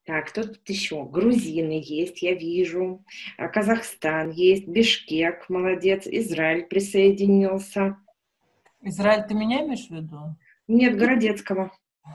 Так, кто тут еще? Грузины есть, я вижу. Казахстан есть, Бишкек, молодец. Израиль присоединился. Израиль, ты меня имеешь в виду? Нет, Городецкого.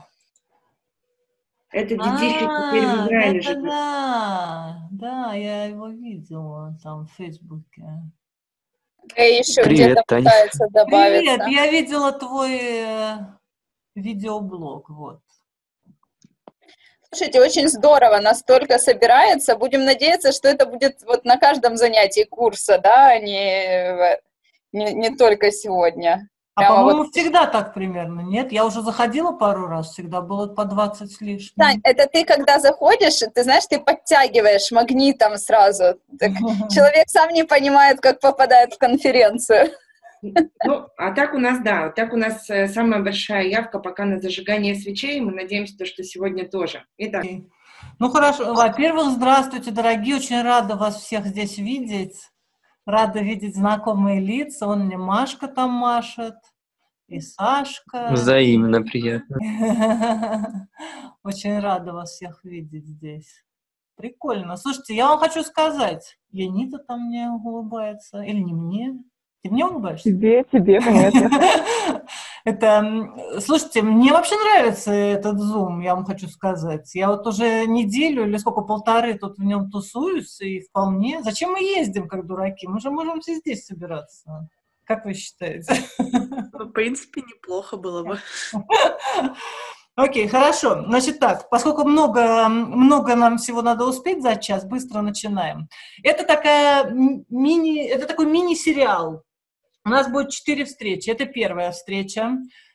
Это детище теперь в Израиле живет. Да, я его видела там в Фейсбуке. Еще Привет, где-то Тань. пытается добавиться. Привет, я видела твой видеоблог, вот. Слушайте, очень здорово, настолько собирается. Будем надеяться, что это будет вот на каждом занятии курса, да, а не только сегодня. А Прямо по-моему, вот. всегда так примерно, нет? Я уже заходила пару раз, всегда было по 20 с лишним. Тань, это ты, когда заходишь, ты знаешь, ты подтягиваешь магнитом сразу. Так, человек сам не понимает, как попадает в конференцию. Ну, а так у нас, да, так у нас самая большая явка пока на зажигание свечей. Мы надеемся, что сегодня тоже. Итак. Ну, хорошо. Во-первых, здравствуйте, дорогие. Очень рада вас всех здесь видеть. Рада видеть знакомые лица. Он мне Машка там машет. И Сашка. Взаимно приятно. Очень рада вас всех видеть здесь. Прикольно. Слушайте, я вам хочу сказать. Янита там мне улыбается. Или не мне? Ты мне улыбаешься? Тебе, конечно. Слушайте, мне вообще нравится этот Zoom, я вам хочу сказать. Я вот уже неделю или сколько, полторы тут в нем тусуюсь, и вполне... Зачем мы ездим, как дураки? Мы же можем все здесь собираться. Как вы считаете? В принципе, неплохо было бы. Окей, хорошо. Значит так, поскольку много нам всего надо успеть за час, быстро начинаем. Это такой мини-сериал. У нас будет 4 встречи. Это первая встреча.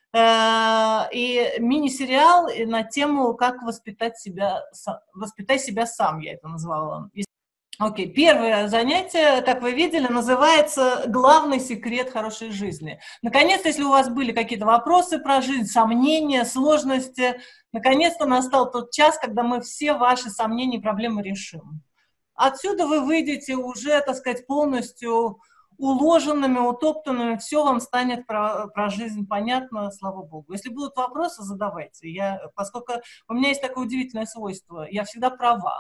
И мини-сериал на тему «Как воспитать себя сам», я это назвала. Окей, первое занятие, как вы видели, называется «Главный секрет хорошей жизни». Наконец-то, если у вас были какие-то вопросы про жизнь, сомнения, сложности, наконец-то настал тот час, когда мы все ваши сомнения и проблемы решим. Отсюда вы выйдете уже, так сказать, полностью уложенными, утоптанными, все вам станет про жизнь понятно, слава богу. Если будут вопросы, задавайте. Поскольку у меня есть такое удивительное свойство, я всегда права,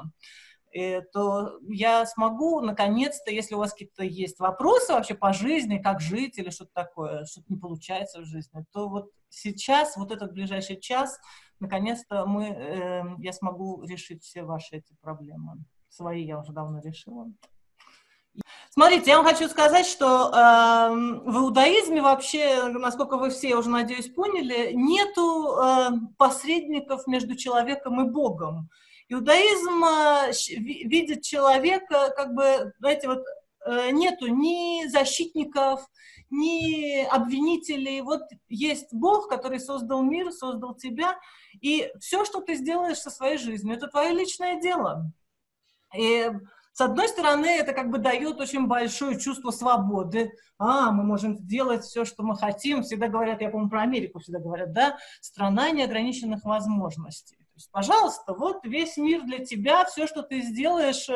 то я смогу, наконец-то, если у вас какие-то есть вопросы вообще по жизни, как жить или что-то такое, что-то не получается в жизни, то вот сейчас, вот этот ближайший час, наконец-то я смогу решить все ваши эти проблемы. Свои я уже давно решила. Смотрите, я вам хочу сказать, что в иудаизме вообще, насколько вы все, уже, надеюсь, поняли, нету посредников между человеком и Богом. Иудаизм видит человека, как бы, знаете, вот нету ни защитников, ни обвинителей. Вот есть Бог, который создал мир, создал тебя, и все, что ты сделаешь со своей жизнью, это твое личное дело. И с одной стороны, это как бы дает очень большое чувство свободы. Мы можем делать все, что мы хотим. Всегда говорят, я помню, про Америку всегда говорят, да, страна неограниченных возможностей. То есть, пожалуйста, вот весь мир для тебя, все, что ты сделаешь,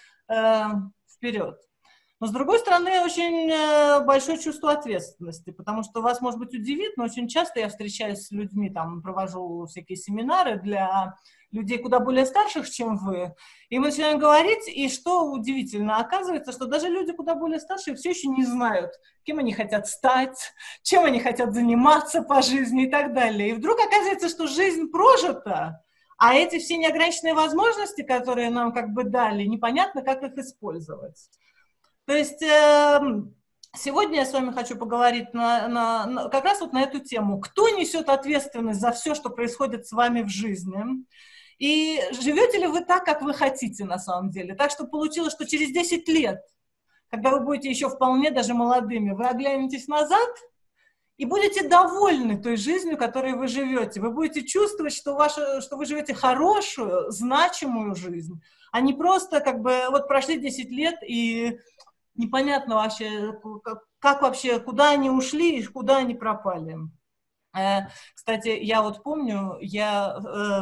вперед. Но, с другой стороны, очень большое чувство ответственности, потому что вас, может быть, удивит, но очень часто я встречаюсь с людьми, там, провожу всякие семинары для людей куда более старших, чем вы, и мы начинаем говорить, и что удивительно, оказывается, что даже люди куда более старшие все еще не знают, кем они хотят стать, чем они хотят заниматься по жизни и так далее. И вдруг оказывается, что жизнь прожита, а эти все неограниченные возможности, которые нам как бы дали, непонятно, как их использовать. То есть сегодня я с вами хочу поговорить как раз вот на эту тему. Кто несет ответственность за все, что происходит с вами в жизни? И живете ли вы так, как вы хотите на самом деле? Так, что получилось, что через 10 лет, когда вы будете еще вполне даже молодыми, вы оглянетесь назад и будете довольны той жизнью, которой вы живете. Вы будете чувствовать, что вы живете хорошую, значимую жизнь, а не просто как бы вот прошли 10 лет и непонятно вообще, как вообще, куда они ушли и куда они пропали. Кстати, я вот помню, я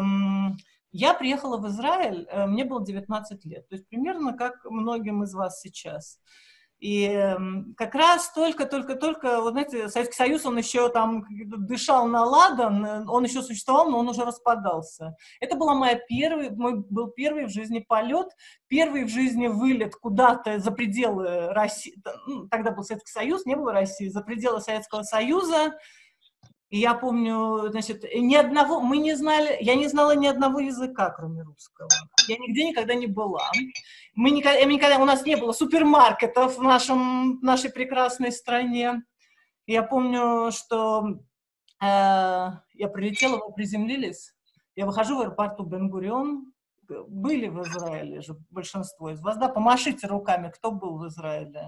приехала в Израиль, мне было 19 лет, то есть примерно как многим из вас сейчас. И как раз только, вот знаете, Советский Союз, он еще там дышал на ладан, он еще существовал, но он уже распадался. Это была мой был первый в жизни полет, первый в жизни вылет куда-то за пределы России. Тогда был Советский Союз, не было России, за пределы Советского Союза. И я помню, значит, я не знала ни одного языка, кроме русского. Я нигде никогда не была. У нас не было супермаркетов в нашей прекрасной стране. Я помню, что я прилетела, мы приземлились, я выхожу в аэропорту Бен-Гурион, были в Израиле же большинство из вас, да, помашите руками, кто был в Израиле.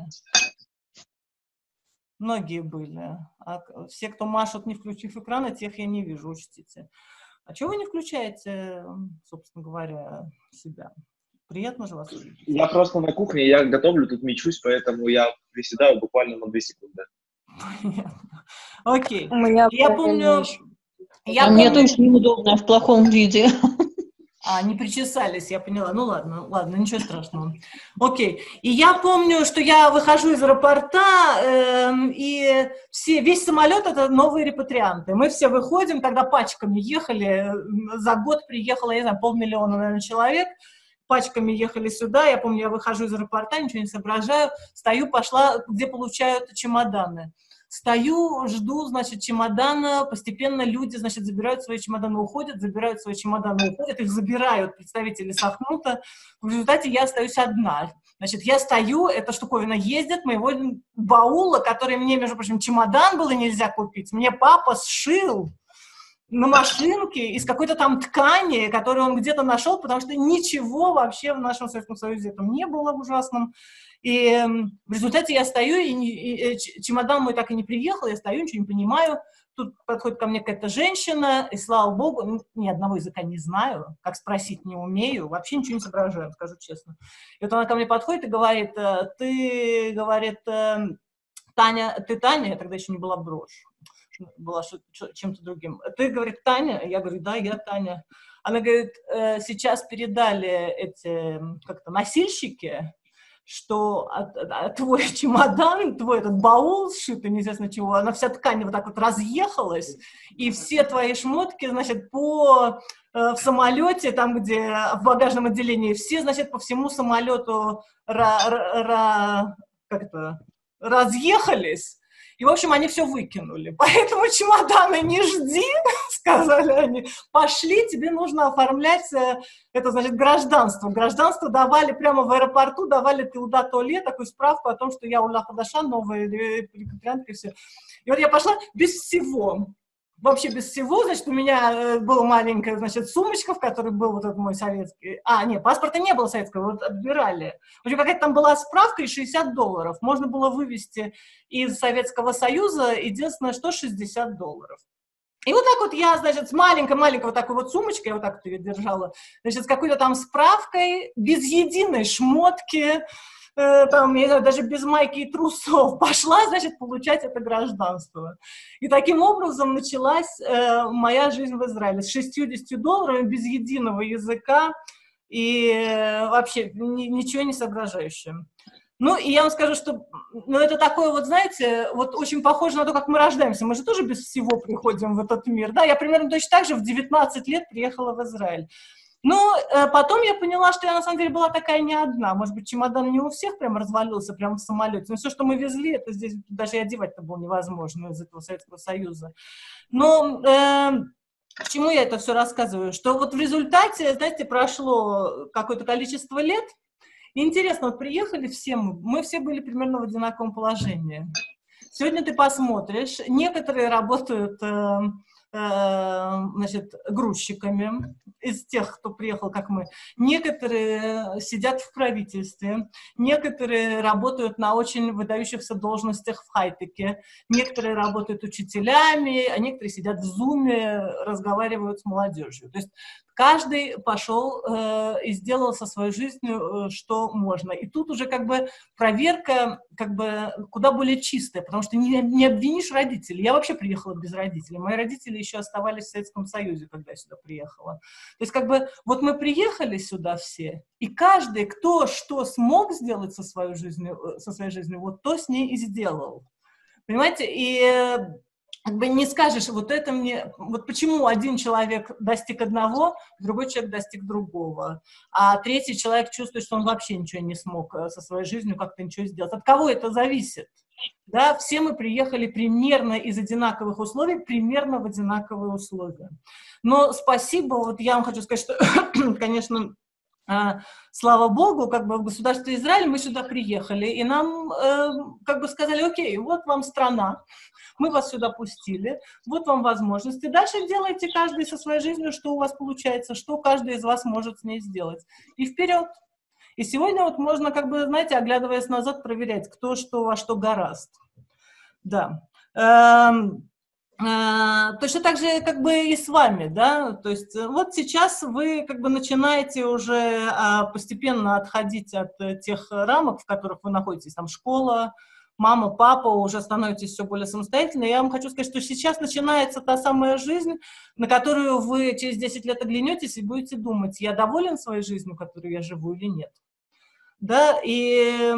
Многие были. А все, кто машут, не включив экрана, тех я не вижу, учтите. А чего вы не включаете, собственно говоря, себя? Приятно же вас видеть. Я просто на кухне, я готовлю, тут мечусь, поэтому я приседаю буквально на 2 секунды. Понятно. Окей. Я помню... Мне тоже неудобно в плохом виде. Не причесались, я поняла. Ну ладно, ничего страшного. Окей. И я помню, что я выхожу из аэропорта, и весь самолет — это новые репатрианты. Мы все выходим, тогда пачками ехали, за год приехало, я не знаю, 500 000, наверное, человек, пачками ехали сюда. Я помню, я выхожу из аэропорта, ничего не соображаю, стою, пошла, где получают чемоданы. Стою, жду, значит, чемодана, постепенно люди, значит, забирают свои чемоданы, уходят, забирают свои чемоданы, уходят, их забирают представители Сахнута. В результате я остаюсь одна. Значит, я стою, эта штуковина ездит, моего баула, который мне, между прочим, чемодан было нельзя купить, мне папа сшил на машинке из какой-то там ткани, которую он где-то нашел, потому что ничего вообще в нашем Советском Союзе там не было ужасном. И в результате я стою, и чемодан мой так и не приехал, я стою, ничего не понимаю. Тут подходит ко мне какая-то женщина, и, слава богу, ни одного языка не знаю, как спросить не умею, вообще ничего не соображаю, скажу честно. И вот она ко мне подходит и говорит, ты, говорит, Таня, ты Таня? Я тогда еще не была брошь, была чем-то другим. Ты, говорит, Таня? Я говорю, да, я Таня. Она говорит, сейчас передали эти, как-то, носильщики, что твой чемодан, твой этот баул сшитый, неизвестно чего, она вся ткань вот так вот разъехалась, и все твои шмотки, значит, в самолете, там, где в багажном отделении, все, значит, по всему самолету разъехались. И, в общем, они все выкинули. Поэтому чемоданы не жди, сказали они. Пошли, тебе нужно оформлять, это значит гражданство. Гражданство давали прямо в аэропорту, давали Тилда Толе, такую справку о том, что я Ула Хадаша, новая репатриантка, и все. И вот я пошла без всего. Вообще без всего, значит, у меня была маленькая, значит, сумочка, в которой был вот этот мой советский... нет, паспорта не было советского, вот отбирали. В общем, какая-то там была справка, и $60. Можно было вывести из Советского Союза, единственное, что $60. И вот так вот я, значит, с маленькой вот такой вот сумочкой, я вот так вот ее держала, значит, с какой-то там справкой, без единой шмотки, там, я не знаю, даже без майки и трусов, пошла, значит, получать это гражданство. И таким образом началась моя жизнь в Израиле с $60, без единого языка и вообще ничего не соображающим. Ну, и я вам скажу, что это такое вот, знаете, вот очень похоже на то, как мы рождаемся. Мы же тоже без всего приходим в этот мир. Да, я примерно точно так же в 19 лет приехала в Израиль. Но потом я поняла, что я на самом деле была такая не одна. Может быть, чемодан не у всех прям развалился прямо в самолете. Но все, что мы везли, это здесь даже и одевать-то было невозможно из этого Советского Союза. Но к чему я это все рассказываю? Что вот в результате, знаете, прошло какое-то количество лет. И интересно, вот приехали все мы все были примерно в одинаковом положении. Сегодня ты посмотришь, некоторые работают... значит, грузчиками из тех, кто приехал, как мы. Некоторые сидят в правительстве, некоторые работают на очень выдающихся должностях в хай-теке, некоторые работают учителями, а некоторые сидят в зуме, разговаривают с молодежью. То есть каждый пошел и сделал со своей жизнью, что можно. И тут уже как бы проверка как бы куда более чистая, потому что не обвинишь родителей. Я вообще приехала без родителей. Мои родители еще оставались в Советском Союзе, когда я сюда приехала. То есть как бы вот мы приехали сюда все, и каждый, кто что смог сделать со своей жизнью, вот то с ней и сделал. Понимаете? И как бы не скажешь, вот это мне, вот почему один человек достиг одного, другой человек достиг другого, а третий человек чувствует, что он вообще ничего не смог со своей жизнью как-то ничего сделать. От кого это зависит? Да, все мы приехали примерно из одинаковых условий, примерно в одинаковые условия. Но спасибо, вот я вам хочу сказать, что, конечно, слава Богу, как бы в государстве Израиль мы сюда приехали, и нам как бы сказали: окей, вот вам страна, мы вас сюда пустили, вот вам возможности. Дальше делайте каждый со своей жизнью, что у вас получается, что каждый из вас может с ней сделать. И вперед. И сегодня вот можно, как бы, знаете, оглядываясь назад, проверять, кто что во что горазд. Да. Точно так же, как бы, и с вами, да, то есть вот сейчас вы, как бы, начинаете уже постепенно отходить от тех рамок, в которых вы находитесь, там, школа, мама, папа, уже становитесь все более самостоятельны. Я вам хочу сказать, что сейчас начинается та самая жизнь, на которую вы через 10 лет оглянетесь и будете думать, я доволен своей жизнью, которую я живу, или нет. Да, и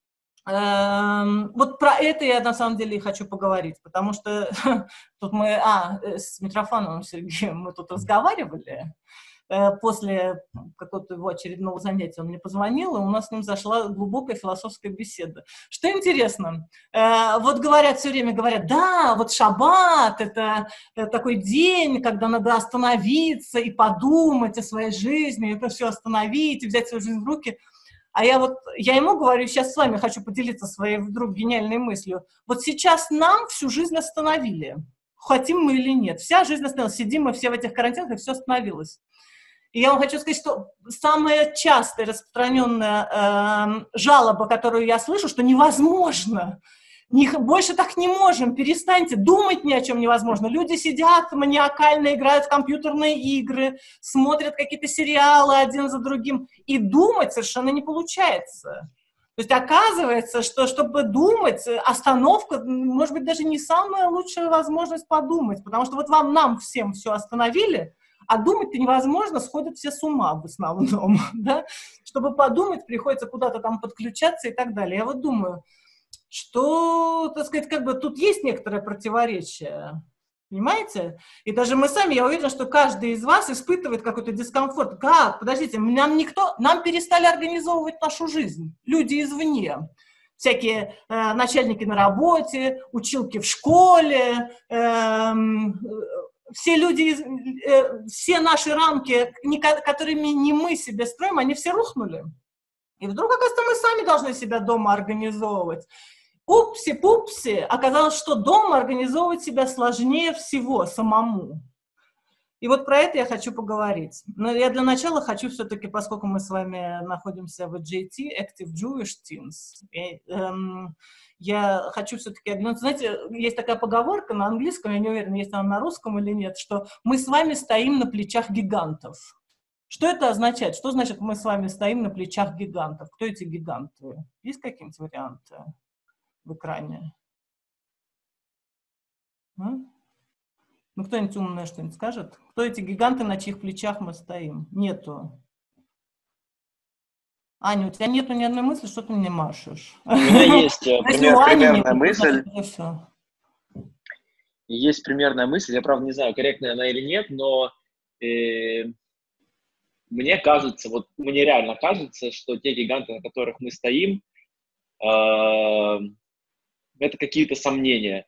вот про это я на самом деле и хочу поговорить, потому что тут мы, с Митрофановым Сергеем мы тут разговаривали, после какого-то его очередного занятия он мне позвонил, и у нас с ним зашла глубокая философская беседа. Что интересно, вот говорят, все время говорят, да, вот шаббат — это такой день, когда надо остановиться и подумать о своей жизни, это все остановить и взять свою жизнь в руки. А я ему говорю, сейчас с вами хочу поделиться своей вдруг гениальной мыслью. Вот сейчас нам всю жизнь остановили, хотим мы или нет. Вся жизнь остановилась, сидим мы все в этих карантинах, и все остановилось. И я вам хочу сказать, что самая частая распространенная жалоба, которую я слышу, что невозможно, больше так не можем, перестаньте, думать ни о чем невозможно. Люди сидят, маниакально играют в компьютерные игры, смотрят какие-то сериалы один за другим, и думать совершенно не получается. То есть оказывается, что чтобы думать, остановка, может быть, даже не самая лучшая возможность подумать, потому что вот нам всем все остановили, а думать-то невозможно, сходят все с ума в основном, да? Чтобы подумать, приходится куда-то там подключаться и так далее. Я вот думаю, что, так сказать, как бы тут есть некоторое противоречие, понимаете? И даже мы сами, я уверена, что каждый из вас испытывает какой-то дискомфорт. Как? Подождите, нам перестали организовывать нашу жизнь, люди извне. Всякие начальники на работе, училки в школе, все люди, все наши рамки, которыми не мы себе строим, они все рухнули. И вдруг, оказывается, мы сами должны себя дома организовывать. Упси-пупси, оказалось, что дома организовывать себя сложнее всего самому. И вот про это я хочу поговорить. Но я для начала хочу все-таки, поскольку мы с вами находимся в AJT, Active Jewish Teens, я хочу все-таки оглянуться. Знаете, есть такая поговорка на английском, я не уверена, есть она на русском или нет, что мы с вами стоим на плечах гигантов. Что это означает? Что значит мы с вами стоим на плечах гигантов? Кто эти гиганты? Есть какие-нибудь варианты в экране? Ну, кто-нибудь умное что-нибудь скажет? Кто эти гиганты, на чьих плечах мы стоим? Нету. Аня, у тебя нету ни одной мысли, что ты мне машешь? У меня есть примерная мысль. Есть примерная мысль, я, правда, не знаю, корректная она или нет, но мне кажется, вот мне реально кажется, что те гиганты, на которых мы стоим, это какие-то сомнения.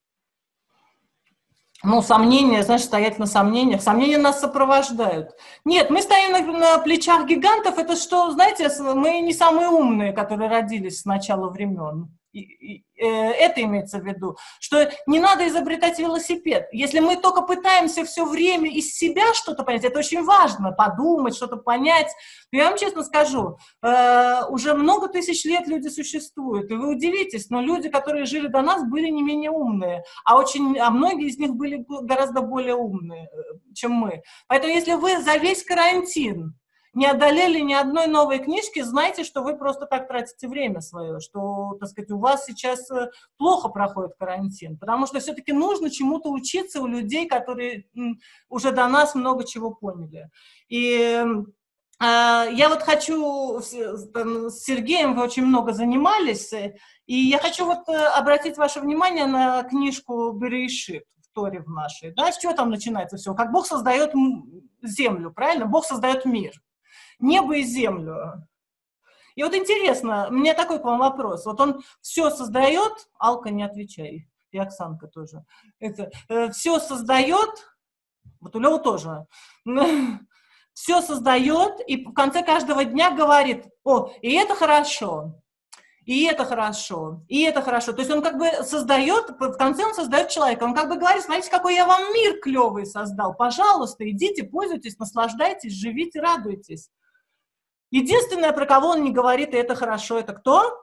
Ну, сомнения, значит, стоять на сомнениях. Сомнения нас сопровождают. Нет, мы стоим на плечах гигантов. Это что, знаете, мы не самые умные, которые родились с начала времен. Это имеется в виду, что не надо изобретать велосипед. Если мы только пытаемся все время из себя что-то понять, это очень важно, подумать, что-то понять. Но я вам честно скажу, уже много тысяч лет люди существуют, и вы удивитесь, но люди, которые жили до нас, были не менее умные, а многие из них были гораздо более умные, чем мы. Поэтому если вы за весь карантин не одолели ни одной новой книжки, знайте, что вы просто так тратите время свое, что, так сказать, у вас сейчас плохо проходит карантин, потому что все-таки нужно чему-то учиться у людей, которые уже до нас много чего поняли. И я вот хочу, с Сергеем вы очень много занимались, и я хочу вот обратить ваше внимание на книжку Берешит в Торе в нашей. Да, с чего там начинается все? Как Бог создает землю, правильно? Бог создает мир. Небо и землю. И вот интересно, у меня такой к вам вопрос. Вот он все создает, Алка, не отвечай, и Оксанка тоже. Все создает, вот у Лёвы тоже, все создает, и в конце каждого дня говорит: о, и это хорошо, и это хорошо, и это хорошо. То есть он как бы создает, в конце он создает человека. Он как бы говорит: смотрите, какой я вам мир клевый создал. Пожалуйста, идите, пользуйтесь, наслаждайтесь, живите, радуйтесь. Единственное, про кого он не говорит, и это хорошо, это кто?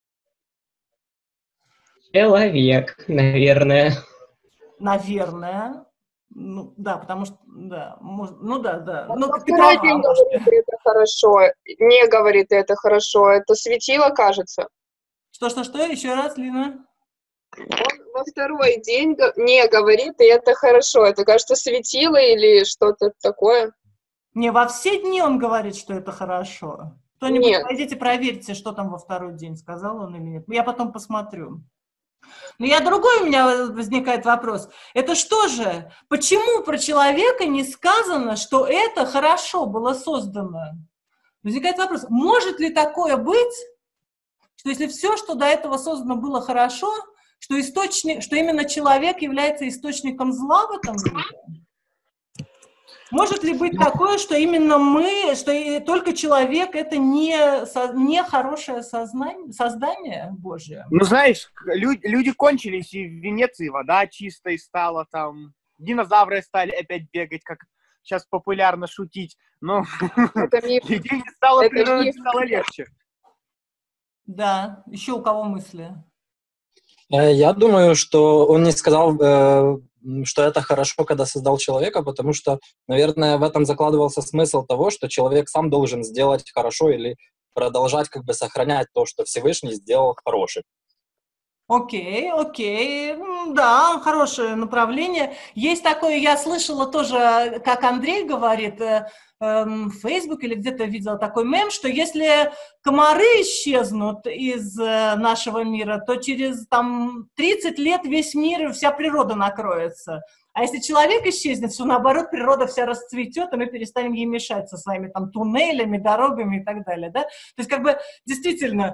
Человек, наверное. Наверное. Ну, да, потому что, да, ну да, да. Ну, Во ты второй права, день Машка. говорит, это хорошо, не говорит, это хорошо, это светило, кажется. Что, еще раз, Лина? Он во второй день не говорит, и это хорошо, это, кажется, светило или что-то такое. Не, во все дни он говорит, что это хорошо. Кто-нибудь, Нет. пойдите проверьте, что там во второй день, сказал он или нет. Я потом посмотрю. Но другой у меня возникает вопрос. Это что же? Почему про человека не сказано, что это хорошо было создано? Возникает вопрос, может ли такое быть, что если все, что до этого создано, было хорошо, что именно человек является источником зла в этом мире? Может ли быть такое, что именно что только человек — это не хорошее создание Божие? Ну, знаешь, люди кончились, и в Венеции вода чистой стала, там, динозавры стали опять бегать, как сейчас популярно шутить, но людей не стало, природа стало легче. Да, еще у кого мысли? Я думаю, что он не сказал, что это хорошо, когда создал человека, потому что, наверное, в этом закладывался смысл того, что человек сам должен сделать хорошо или продолжать как бы сохранять то, что Всевышний сделал хорошим. Окей, да, хорошее направление. Есть такое, я слышала тоже, как Андрей говорит, в Фейсбуке или где-то видела такой мем, что если комары исчезнут из нашего мира, то через 30 лет весь мир и вся природа накроется. А если человек исчезнет, то наоборот, природа вся расцветет, и мы перестанем ей мешать со своими туннелями, дорогами и так далее. Да? То есть, как бы, действительно,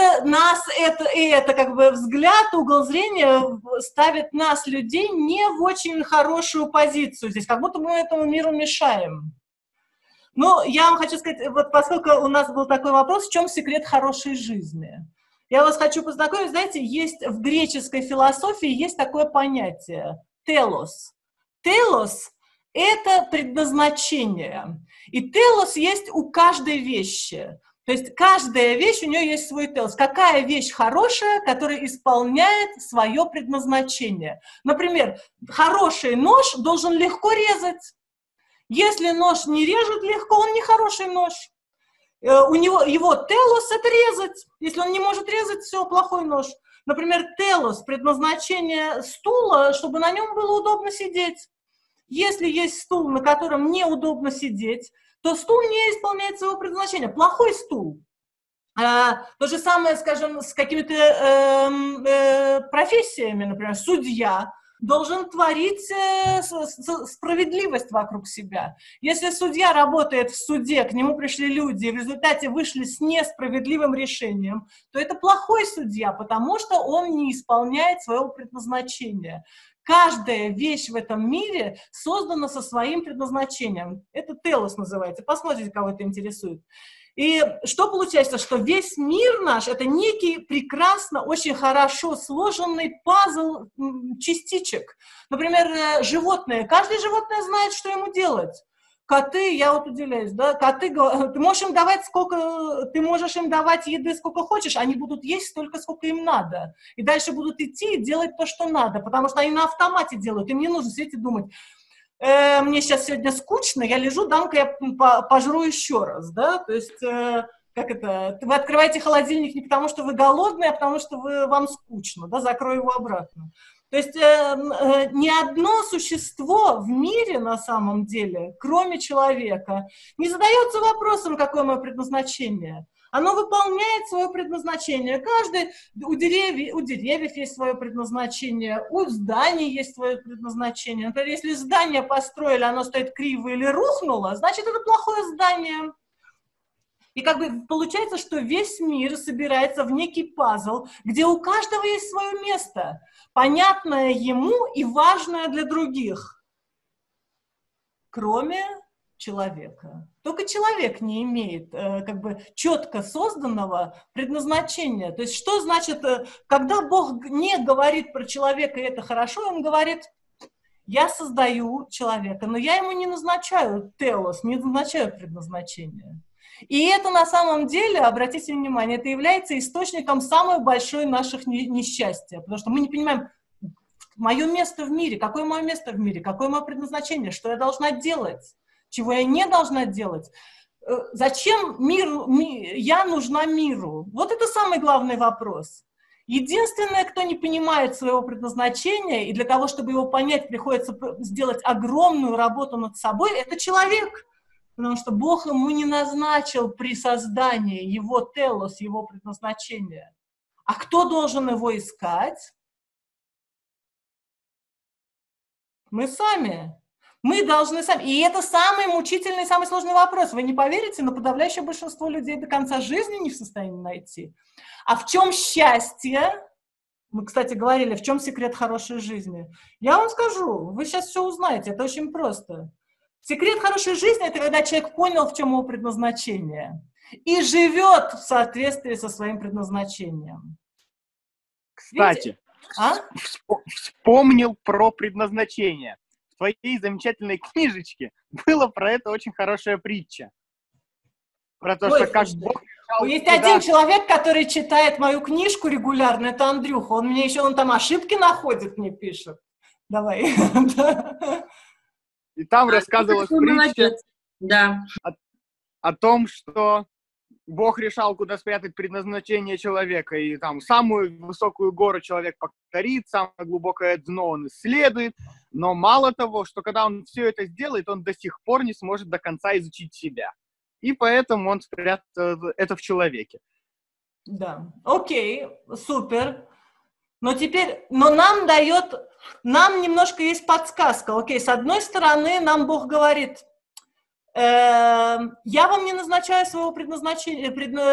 это как бы взгляд, угол зрения ставит нас, людей, не в очень хорошую позицию здесь, как будто мы этому миру мешаем. Ну, я вам хочу сказать, вот поскольку у нас был такой вопрос, в чем секрет хорошей жизни? Я вас хочу познакомить, знаете, есть в греческой философии есть такое понятие телос. Телос – это предназначение. И телос есть у каждой вещи. То есть каждая вещь, у нее есть свой телос. Какая вещь хорошая, которая исполняет свое предназначение? Например, хороший нож должен легко резать. Если нож не режет легко, он не хороший нож. Его телос – это резать. Если он не может резать, все, плохой нож. Например, телос – предназначение стула, чтобы на нем было удобно сидеть. Если есть стул, на котором неудобно сидеть, то стул не исполняет своего предназначения. Плохой стул. То же самое, скажем, с какими-то профессиями, например, судья должен творить справедливость вокруг себя. Если судья работает в суде, к нему пришли люди, и в результате вышли с несправедливым решением, то это плохой судья, потому что он не исполняет своего предназначения. Каждая вещь в этом мире создана со своим предназначением. Это телос называется. Посмотрите, кого это интересует. И что получается, что весь мир наш — это некий прекрасно, очень хорошо сложенный пазл частичек. Например, животные. Каждое животное знает, что ему делать. Коты, я вот удивляюсь, да, коты, ты можешь им давать еды сколько хочешь, они будут есть столько, сколько им надо. И дальше будут идти и делать то, что надо, потому что они на автомате делают, им не нужно сидеть и думать, мне сейчас сегодня скучно, я лежу, дам-ка я пожру еще раз, да, то есть, как это, вы открываете холодильник не потому, что вы голодные, а потому, что вам скучно, да, закрой его обратно. То есть ни одно существо в мире на самом деле, кроме человека, не задается вопросом, какое мое предназначение. Оно выполняет свое предназначение. У деревьев есть свое предназначение, у зданий есть свое предназначение. Например, если здание построили, оно стоит криво или рухнуло, значит, это плохое здание. И как бы получается, что весь мир собирается в некий пазл, где у каждого есть свое место, понятное ему и важное для других, кроме человека. Только человек не имеет как бы четко созданного предназначения. То есть что значит, когда Бог не говорит про человека, и это хорошо, Он говорит: я создаю человека, но я ему не назначаю телос, не назначаю предназначение. И это на самом деле, обратите внимание, это является источником самого большого наших несчастья, потому что мы не понимаем, мое место в мире, какое мое место в мире, какое мое предназначение, что я должна делать, чего я не должна делать, зачем я нужна миру. Вот это самый главный вопрос. Единственное, кто не понимает своего предназначения, и для того, чтобы его понять, приходится сделать огромную работу над собой, это человек. Потому что Бог ему не назначил при создании его телос, его предназначения. А кто должен его искать? Мы сами. Мы должны сами. И это самый мучительный, самый сложный вопрос. Вы не поверите, но подавляющее большинство людей до конца жизни не в состоянии найти. А в чем счастье? Мы, кстати, говорили, в чем секрет хорошей жизни. Я вам скажу, вы сейчас все узнаете, это очень просто. Секрет хорошей жизни — это когда человек понял, в чем его предназначение, и живет в соответствии со своим предназначением. Кстати, вспомнил про предназначение. В твоей замечательной книжечке было про это очень хорошая притча. Про то, что как Бог... Есть один человек, который читает мою книжку регулярно, это Андрюха. Он там ошибки находит, мне пишет. Давай. И там рассказывалась притча о том, что Бог решал, куда спрятать предназначение человека. И там самую высокую гору человек покорит, самое глубокое дно он исследует. Но мало того, что когда он все это сделает, он до сих пор не сможет до конца изучить себя. И поэтому он спрятал это в человеке. Да, окей, супер. Но нам немножко есть подсказка. Окей, с одной стороны, нам Бог говорит: я вам не назначаю своего предназначения.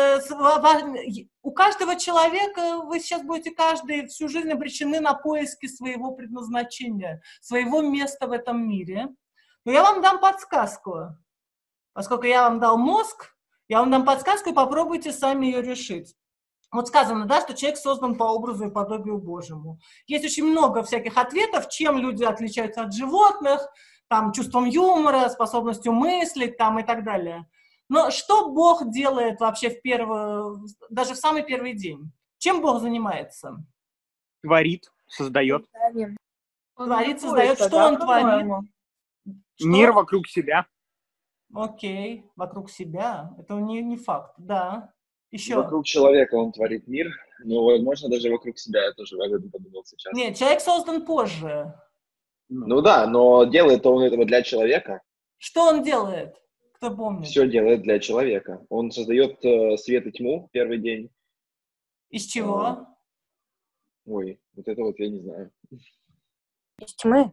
У каждого человека, вы сейчас будете каждый всю жизнь обречены на поиски своего предназначения, своего места в этом мире. Но я вам дам подсказку. Поскольку я вам дал мозг, я вам дам подсказку, и попробуйте сами ее решить. Вот сказано, да, что человек создан по образу и подобию Божьему. Есть очень много всяких ответов, чем люди отличаются от животных, там, чувством юмора, способностью мыслить, там, и так далее. Но что Бог делает вообще даже в самый первый день? Чем Бог занимается? Творит, создает. Творит, создает. Что Он творит? Мир вокруг себя. Окей, вокруг себя. Это не факт, да. Еще. Вокруг человека он творит мир, но, возможно, даже вокруг себя. Я тоже об этом подумал сейчас. Нет, человек создан позже. Ну да, но делает он этого для человека. Что он делает? Кто помнит? Все делает для человека. Он создает свет и тьму в первый день. Из чего? Ой, вот это вот я не знаю. Из тьмы?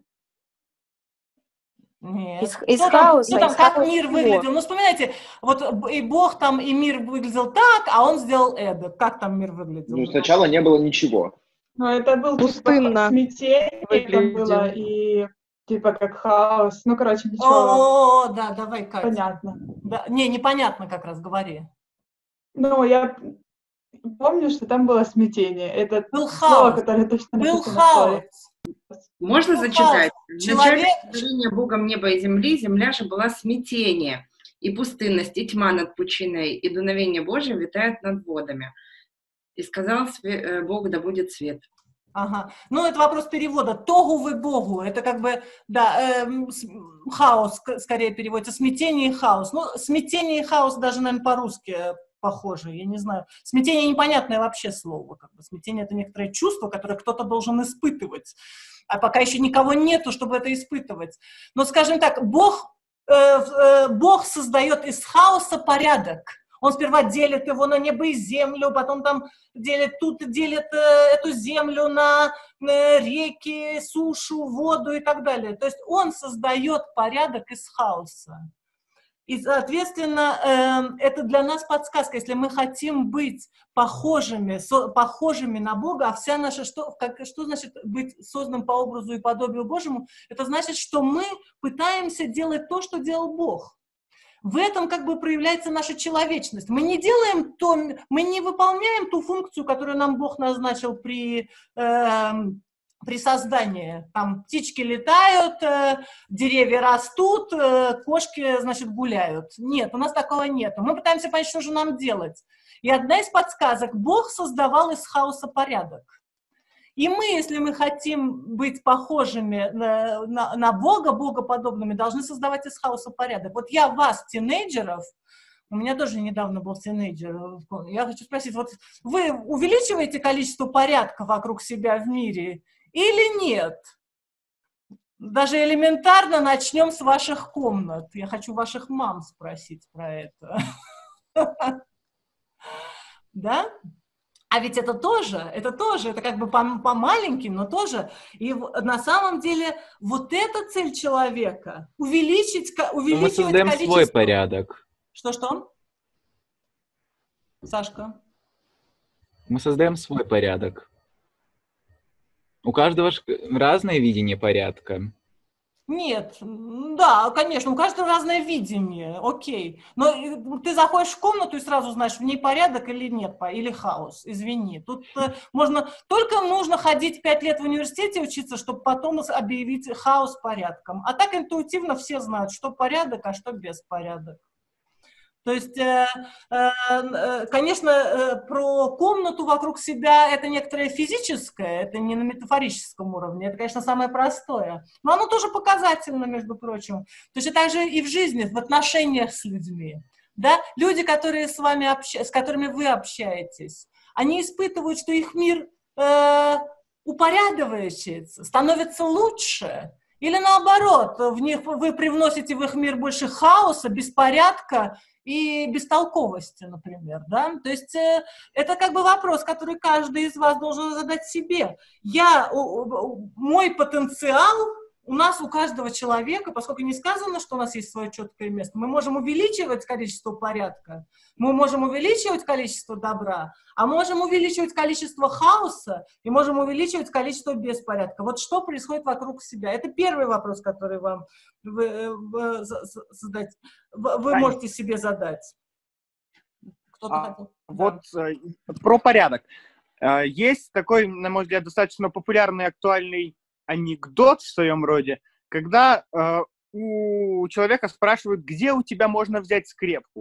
Нет. Из хаоса. Как мир выглядел? Ну, вспоминайте, вот и Бог там, и мир выглядел так, а он сделал это. Как там мир выглядел? Ну, сначала не было ничего. Но это был Пустынно типа смятение там было выглядел. и типа как хаос. Ну, короче, ничего. О, да, давай, Катя. Понятно. Да, непонятно как раз, говори. Ну, я помню, что там было смятение. Это Был слово, хаос. которое точно Был написано в Торе. хаос. Можно Был зачитать? хаос. В Человек... начале творения Богом неба и земли, земля же была смятение, и пустынность, и тьма над пучиной, и дуновение Божие витает над водами. И сказал Бог, да будет свет. Ага. Ну, это вопрос перевода. Тогу вы Богу. Это как бы, да, хаос, скорее переводится. Смятение и хаос. Ну, смятение и хаос даже, наверное, по-русски похоже. Я не знаю. Смятение непонятное вообще слово. Как бы. Смятение — это некоторое чувство, которое кто-то должен испытывать. А пока еще никого нету, чтобы это испытывать. Но, скажем так, Бог создает из хаоса порядок. Он сперва делит его на небо и землю, потом там делит эту землю на реки, сушу, воду и так далее. То есть он создает порядок из хаоса. И, соответственно, это для нас подсказка, если мы хотим быть похожими на Бога, а вся наша, что значит быть созданным по образу и подобию Божьему? Это значит, что мы пытаемся делать то, что делал Бог. В этом как бы проявляется наша человечность. Мы не выполняем ту функцию, которую нам Бог назначил при создании. Там птички летают, деревья растут, кошки, значит, гуляют. Нет, у нас такого нет. Мы пытаемся понять, что же нам делать. И одна из подсказок: Бог создавал из хаоса порядок. И мы, если мы хотим быть похожими на Бога, богоподобными, должны создавать из хаоса порядок. Вот я вас, тинейджеров, у меня тоже недавно был тинейджер, я хочу спросить, вот вы увеличиваете количество порядка вокруг себя в мире или нет? Даже элементарно начнем с ваших комнат. Я хочу ваших мам спросить про это. Да? А ведь это как бы по маленьким, но тоже. И на самом деле вот эта цель человека — увеличивать мы создаем количество... свой порядок. Что? Сашка? Мы создаем свой порядок. У каждого разное видение порядка. Нет, да, конечно, у каждого разное видение, окей. Но ты заходишь в комнату и сразу знаешь, в ней порядок или нет, или хаос, извини. Тут только нужно ходить 5 лет в университете учиться, чтобы потом объявить хаос порядком. А так интуитивно все знают, что порядок, а что беспорядок. То есть, конечно, про комнату вокруг себя это некоторое физическое, это не на метафорическом уровне, это, конечно, самое простое. Но оно тоже показательно, между прочим. Точно так же и в жизни, в отношениях с людьми. Да? Люди, с которыми вы общаетесь, они испытывают, что их мир упорядочивается, становится лучше. Или наоборот, вы привносите в их мир больше хаоса, беспорядка и бестолковости, например, да? То есть это как бы вопрос, который каждый из вас должен задать себе. Мой потенциал у нас, у каждого человека, поскольку не сказано, что у нас есть свое четкое место, мы можем увеличивать количество порядка, мы можем увеличивать количество добра, а можем увеличивать количество хаоса и можем увеличивать количество беспорядка. Вот что происходит вокруг себя? Это первый вопрос, который вы можете себе задать. Вот про порядок. Есть такой, на мой взгляд, достаточно популярный и актуальный анекдот в своем роде, когда у человека спрашивают, где у тебя можно взять скрепку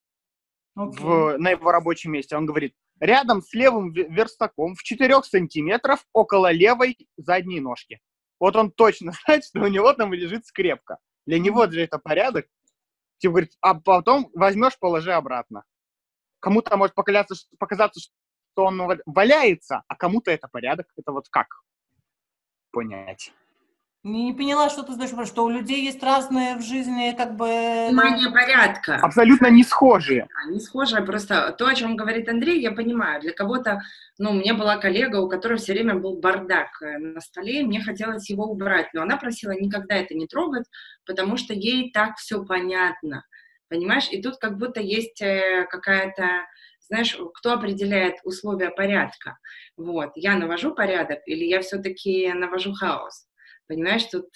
на его рабочем месте. Он говорит, рядом с левым верстаком в 4 сантиметров около левой задней ножки. Вот он точно знает, что у него там лежит скрепка. Для него же это порядок. Типа говорит, а потом возьмешь, положи обратно. Кому-то может показаться, что он валяется, а кому-то это порядок. Это вот как понять? Не поняла, что ты знаешь, что у людей есть разные в жизни как бы... Понимание порядка. Абсолютно не схожие. Не схожие, просто то, о чем говорит Андрей, я понимаю. Для кого-то, у меня была коллега, у которой все время был бардак на столе, и мне хотелось его убрать, но она просила никогда это не трогать, потому что ей так все понятно, понимаешь? И тут как будто есть какая-то знаешь, кто определяет условия порядка? Вот, я навожу порядок или я все-таки навожу хаос? Понимаешь, тут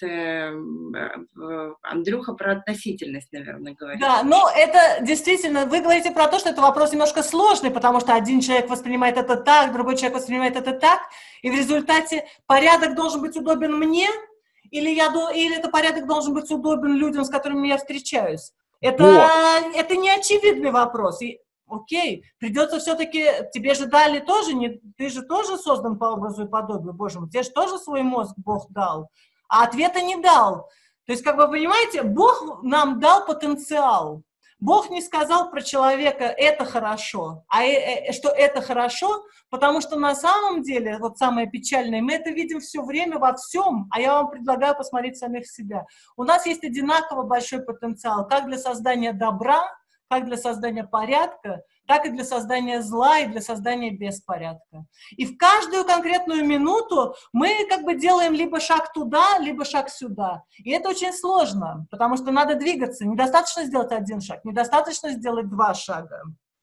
Андрюха про относительность, наверное, говорит. Да, но это действительно, вы говорите про то, что это вопрос немножко сложный, потому что один человек воспринимает это так, другой человек воспринимает это так, и в результате порядок должен быть удобен мне, или это порядок должен быть удобен людям, с которыми я встречаюсь. Это не очевидный вопрос. И, окей, придется все-таки, тебе же дали тоже, ты же тоже создан по образу и подобию Божьему, тебе же тоже свой мозг Бог дал, а ответа не дал. То есть, как вы понимаете, Бог нам дал потенциал. Бог не сказал про человека «это хорошо», что это хорошо, потому что на самом деле, вот самое печальное, мы это видим все время во всем, а я вам предлагаю посмотреть самих себя. У нас есть одинаково большой потенциал как для создания добра, как для создания порядка, так и для создания зла и для создания беспорядка. И в каждую конкретную минуту мы как бы делаем либо шаг туда, либо шаг сюда. И это очень сложно, потому что надо двигаться. Недостаточно сделать один шаг, недостаточно сделать два шага.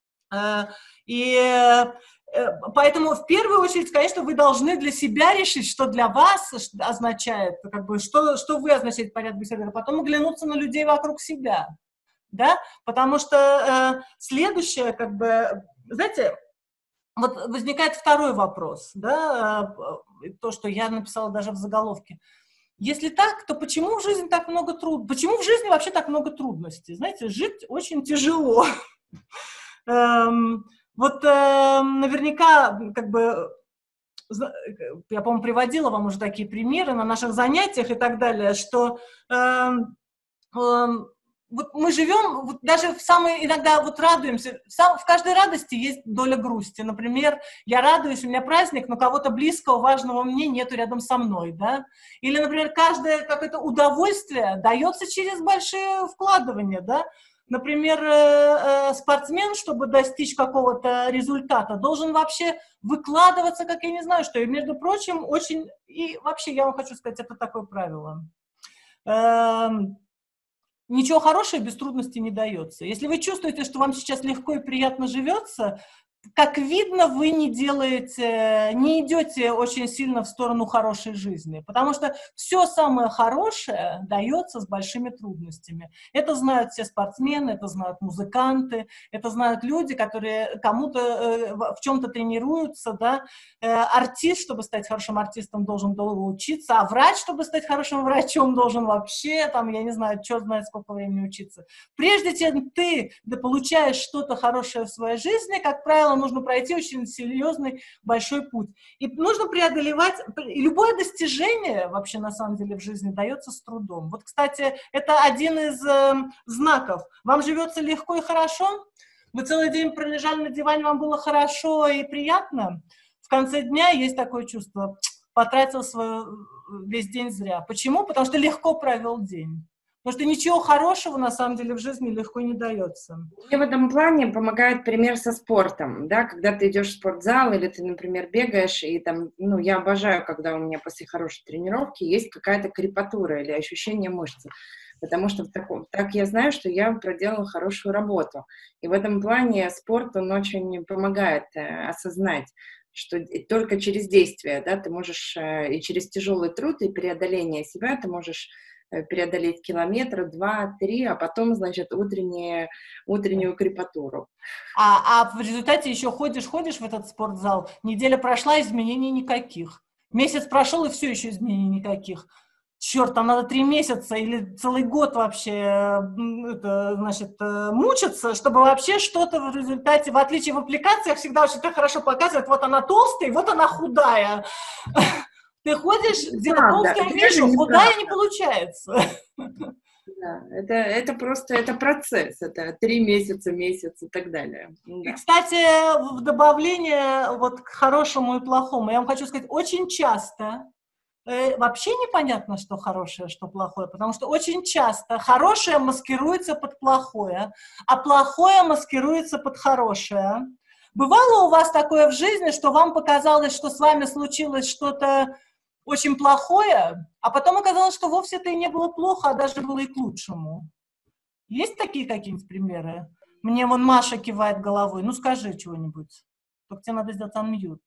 И поэтому в первую очередь, конечно, вы должны для себя решить, что для вас означает, как бы, что вы означаете порядок беспорядка, потом оглянуться на людей вокруг себя. Да, потому что следующее, как бы, знаете, вот возникает второй вопрос, да, то, что я написала даже в заголовке. Если так, то почему в жизни так много почему в жизни вообще так много трудностей? Знаете, жить очень тяжело. Вот наверняка, как бы, я, по-моему, приводила вам уже такие примеры на наших занятиях и так далее, что вот мы живем, вот даже иногда вот радуемся, в каждой радости есть доля грусти. Например, я радуюсь, у меня праздник, но кого-то близкого, важного мне нету рядом со мной, да. Или, например, каждое какое-то удовольствие дается через большие вкладывания, да. Например, спортсмен, чтобы достичь какого-то результата, должен вообще выкладываться, как я не знаю что. И, между прочим, очень... И вообще, я вам хочу сказать, это такое правило. Ничего хорошего без трудностей не дается. Если вы чувствуете, что вам сейчас легко и приятно живется, как видно, вы не идете очень сильно в сторону хорошей жизни, потому что все самое хорошее дается с большими трудностями. Это знают все спортсмены, это знают музыканты, это знают люди, которые кому-то в чем-то тренируются, да. Артист, чтобы стать хорошим артистом, должен долго учиться, а врач, чтобы стать хорошим врачом, должен вообще, там, я не знаю, черт знает, сколько времени учиться. Прежде чем ты получаешь что-то хорошее в своей жизни, как правило, нужно пройти очень серьезный, большой путь. И нужно преодолевать... И любое достижение вообще, на самом деле, в жизни дается с трудом. Вот, кстати, это один из знаков. Вам живется легко и хорошо? Вы целый день пролежали на диване, вам было хорошо и приятно? В конце дня есть такое чувство, потратил весь день зря. Почему? Потому что легко провел день. Потому что ничего хорошего, на самом деле, в жизни легко не дается. Мне в этом плане помогает пример со спортом, да, когда ты идешь в спортзал или ты, например, бегаешь, и там, ну, я обожаю, когда у меня после хорошей тренировки есть какая-то крепатура или ощущение мышцы, потому что так я знаю, что я проделала хорошую работу. И в этом плане спорт, он очень помогает осознать, что только через действие, да, ты можешь и через тяжелый труд и преодоление себя ты можешь преодолеть километр, 2-3, а потом, значит, утреннюю крепатуру. А в результате еще ходишь в этот спортзал, неделя прошла, изменений никаких. Месяц прошел, и все еще изменений никаких. Черт, там надо 3 месяца или целый год вообще, мучиться, чтобы вообще что-то в результате, в отличие в аппликациях, всегда очень так хорошо показывают, вот она толстая, вот она худая. Ты ходишь, где-то толстая вижу, худая не получается. Да, это просто, это процесс, это 3 месяца, месяц и так далее. Да. И, кстати, в добавление вот к хорошему и плохому, я вам хочу сказать, очень часто вообще непонятно, что хорошее, что плохое, потому что очень часто хорошее маскируется под плохое, а плохое маскируется под хорошее. Бывало у вас такое в жизни, что вам показалось, что с вами случилось что-то очень плохое, а потом оказалось, что вовсе это и не было плохо, а даже было и к лучшему? Есть такие какие-нибудь примеры? Мне вон Маша кивает головой. Ну, скажи чего-нибудь. Только тебе надо сделать unmute.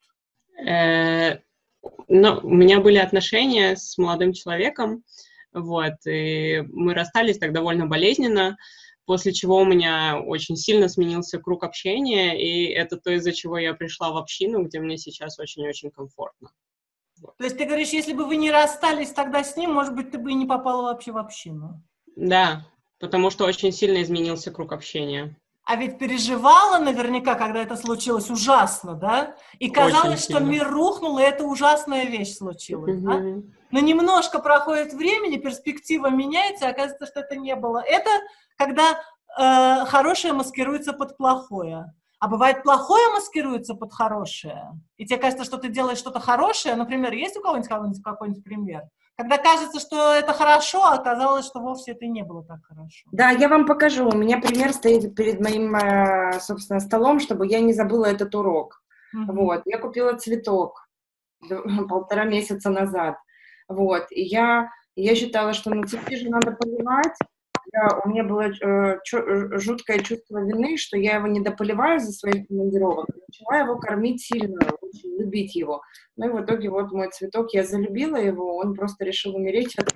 Ну, у меня были отношения с молодым человеком, вот, и мы расстались так довольно болезненно, после чего у меня очень сильно сменился круг общения, и это то, из-за чего я пришла в общину, где мне сейчас очень-очень комфортно. Вот. То есть ты говоришь, если бы вы не расстались тогда с ним, может быть, ты бы и не попала вообще в общину? Да, потому что очень сильно изменился круг общения. А ведь переживала наверняка, когда это случилось, ужасно, да? И казалось, что мир рухнул, и эта ужасная вещь случилась, да? Но немножко проходит времени, перспектива меняется, и оказывается, что это не было. Это когда хорошее маскируется под плохое. А бывает, плохое маскируется под хорошее. И тебе кажется, что ты делаешь что-то хорошее. Например, есть у кого-нибудь какой-нибудь пример? Когда кажется, что это хорошо, а оказалось, что вовсе это и не было так хорошо. Да, я вам покажу. У меня пример стоит перед моим, собственно, столом, чтобы я не забыла этот урок. Вот. Я купила цветок 1,5 месяца назад. Вот. И я считала, что цветы же надо поливать. У меня было жуткое чувство вины, что я его недополиваю за своих командировок. Начала его кормить сильно, очень любить его. Ну и в итоге вот мой цветок, я залюбила его, он просто решил умереть от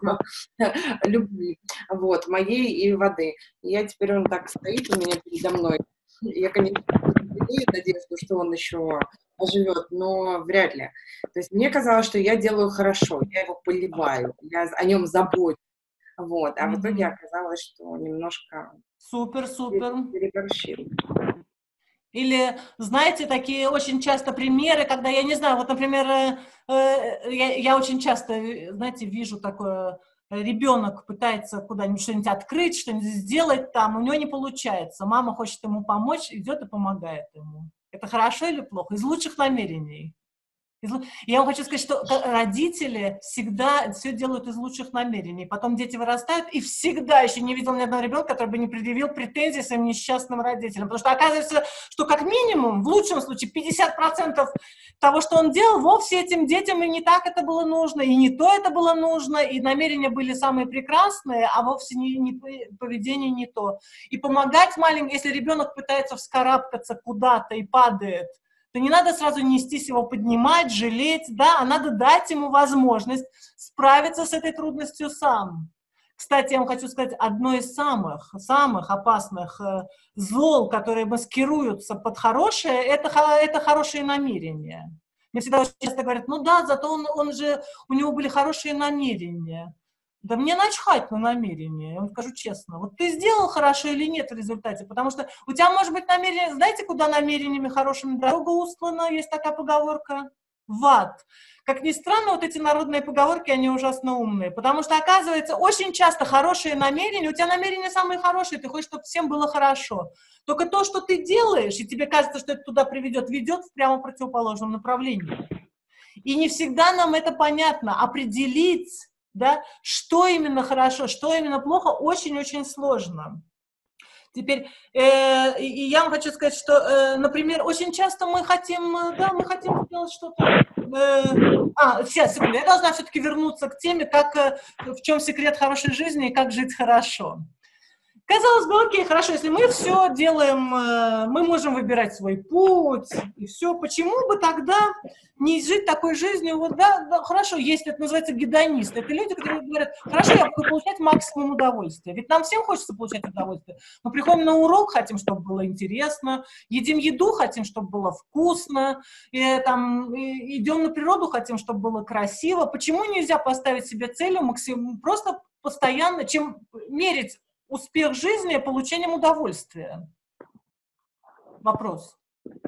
любви, вот, моей и воды. И теперь он так стоит у меня передо мной. Я, конечно, имею надежду, что он еще оживет, но вряд ли. То есть мне казалось, что я делаю хорошо, я его поливаю, я о нем забочусь. Вот, а в итоге оказалось, что немножко Супер. переборщил. Или, знаете, такие очень часто примеры, когда, я не знаю, вот, например, я очень часто, знаете, вижу такое, ребенок пытается куда-нибудь что-нибудь открыть, что-нибудь сделать там, у него не получается, мама хочет ему помочь, идет и помогает ему. Это хорошо или плохо? Из лучших намерений. Я вам хочу сказать, что родители всегда все делают из лучших намерений. Потом дети вырастают, и всегда еще не видел ни одного ребенка, который бы не предъявил претензий своим несчастным родителям. Потому что оказывается, что как минимум, в лучшем случае, 50% того, что он делал, вовсе этим детям и не так это было нужно, и не то это было нужно, и намерения были самые прекрасные, а вовсе не поведение не то. И помогать маленькому, если ребенок пытается вскарабкаться куда-то и падает, то не надо сразу нестись его поднимать, жалеть, да, а надо дать ему возможность справиться с этой трудностью сам. Кстати, я вам хочу сказать, одно из самых опасных зол, которые маскируются под хорошее, это хорошие намерения. Мне всегда очень часто говорят, ну да, зато у него были хорошие намерения. Да мне начхать на намерение, я вам скажу честно. Вот ты сделал хорошо или нет в результате, потому что у тебя может быть намерение, знаете, куда намерениями хорошими дорога устлана, есть такая поговорка? В ад. Как ни странно, вот эти народные поговорки, они ужасно умные, потому что, оказывается, очень часто хорошие намерения, у тебя намерения самые хорошие, ты хочешь, чтобы всем было хорошо. Только то, что ты делаешь, и тебе кажется, что это туда приведет, ведет в прямо противоположном направлении. И не всегда нам это понятно. Определить, да, что именно хорошо, что именно плохо, очень-очень сложно. Теперь, и я вам хочу сказать, что, например, очень часто мы хотим сделать что-то. Сейчас, секунду, я должна все-таки вернуться к теме, в чем секрет хорошей жизни и как жить хорошо. Казалось бы, окей, хорошо, если мы все делаем, мы можем выбирать свой путь, и все, почему бы тогда не жить такой жизнью, вот, да, хорошо, есть, это называется гедонист, это люди, которые говорят, хорошо, я буду получать максимум удовольствия, ведь нам всем хочется получать удовольствие, мы приходим на урок, хотим, чтобы было интересно, едим еду, хотим, чтобы было вкусно, идем на природу, хотим, чтобы было красиво, почему нельзя поставить себе целью максимум, просто постоянно, чем мерить успех жизни получением удовольствия? Вопрос.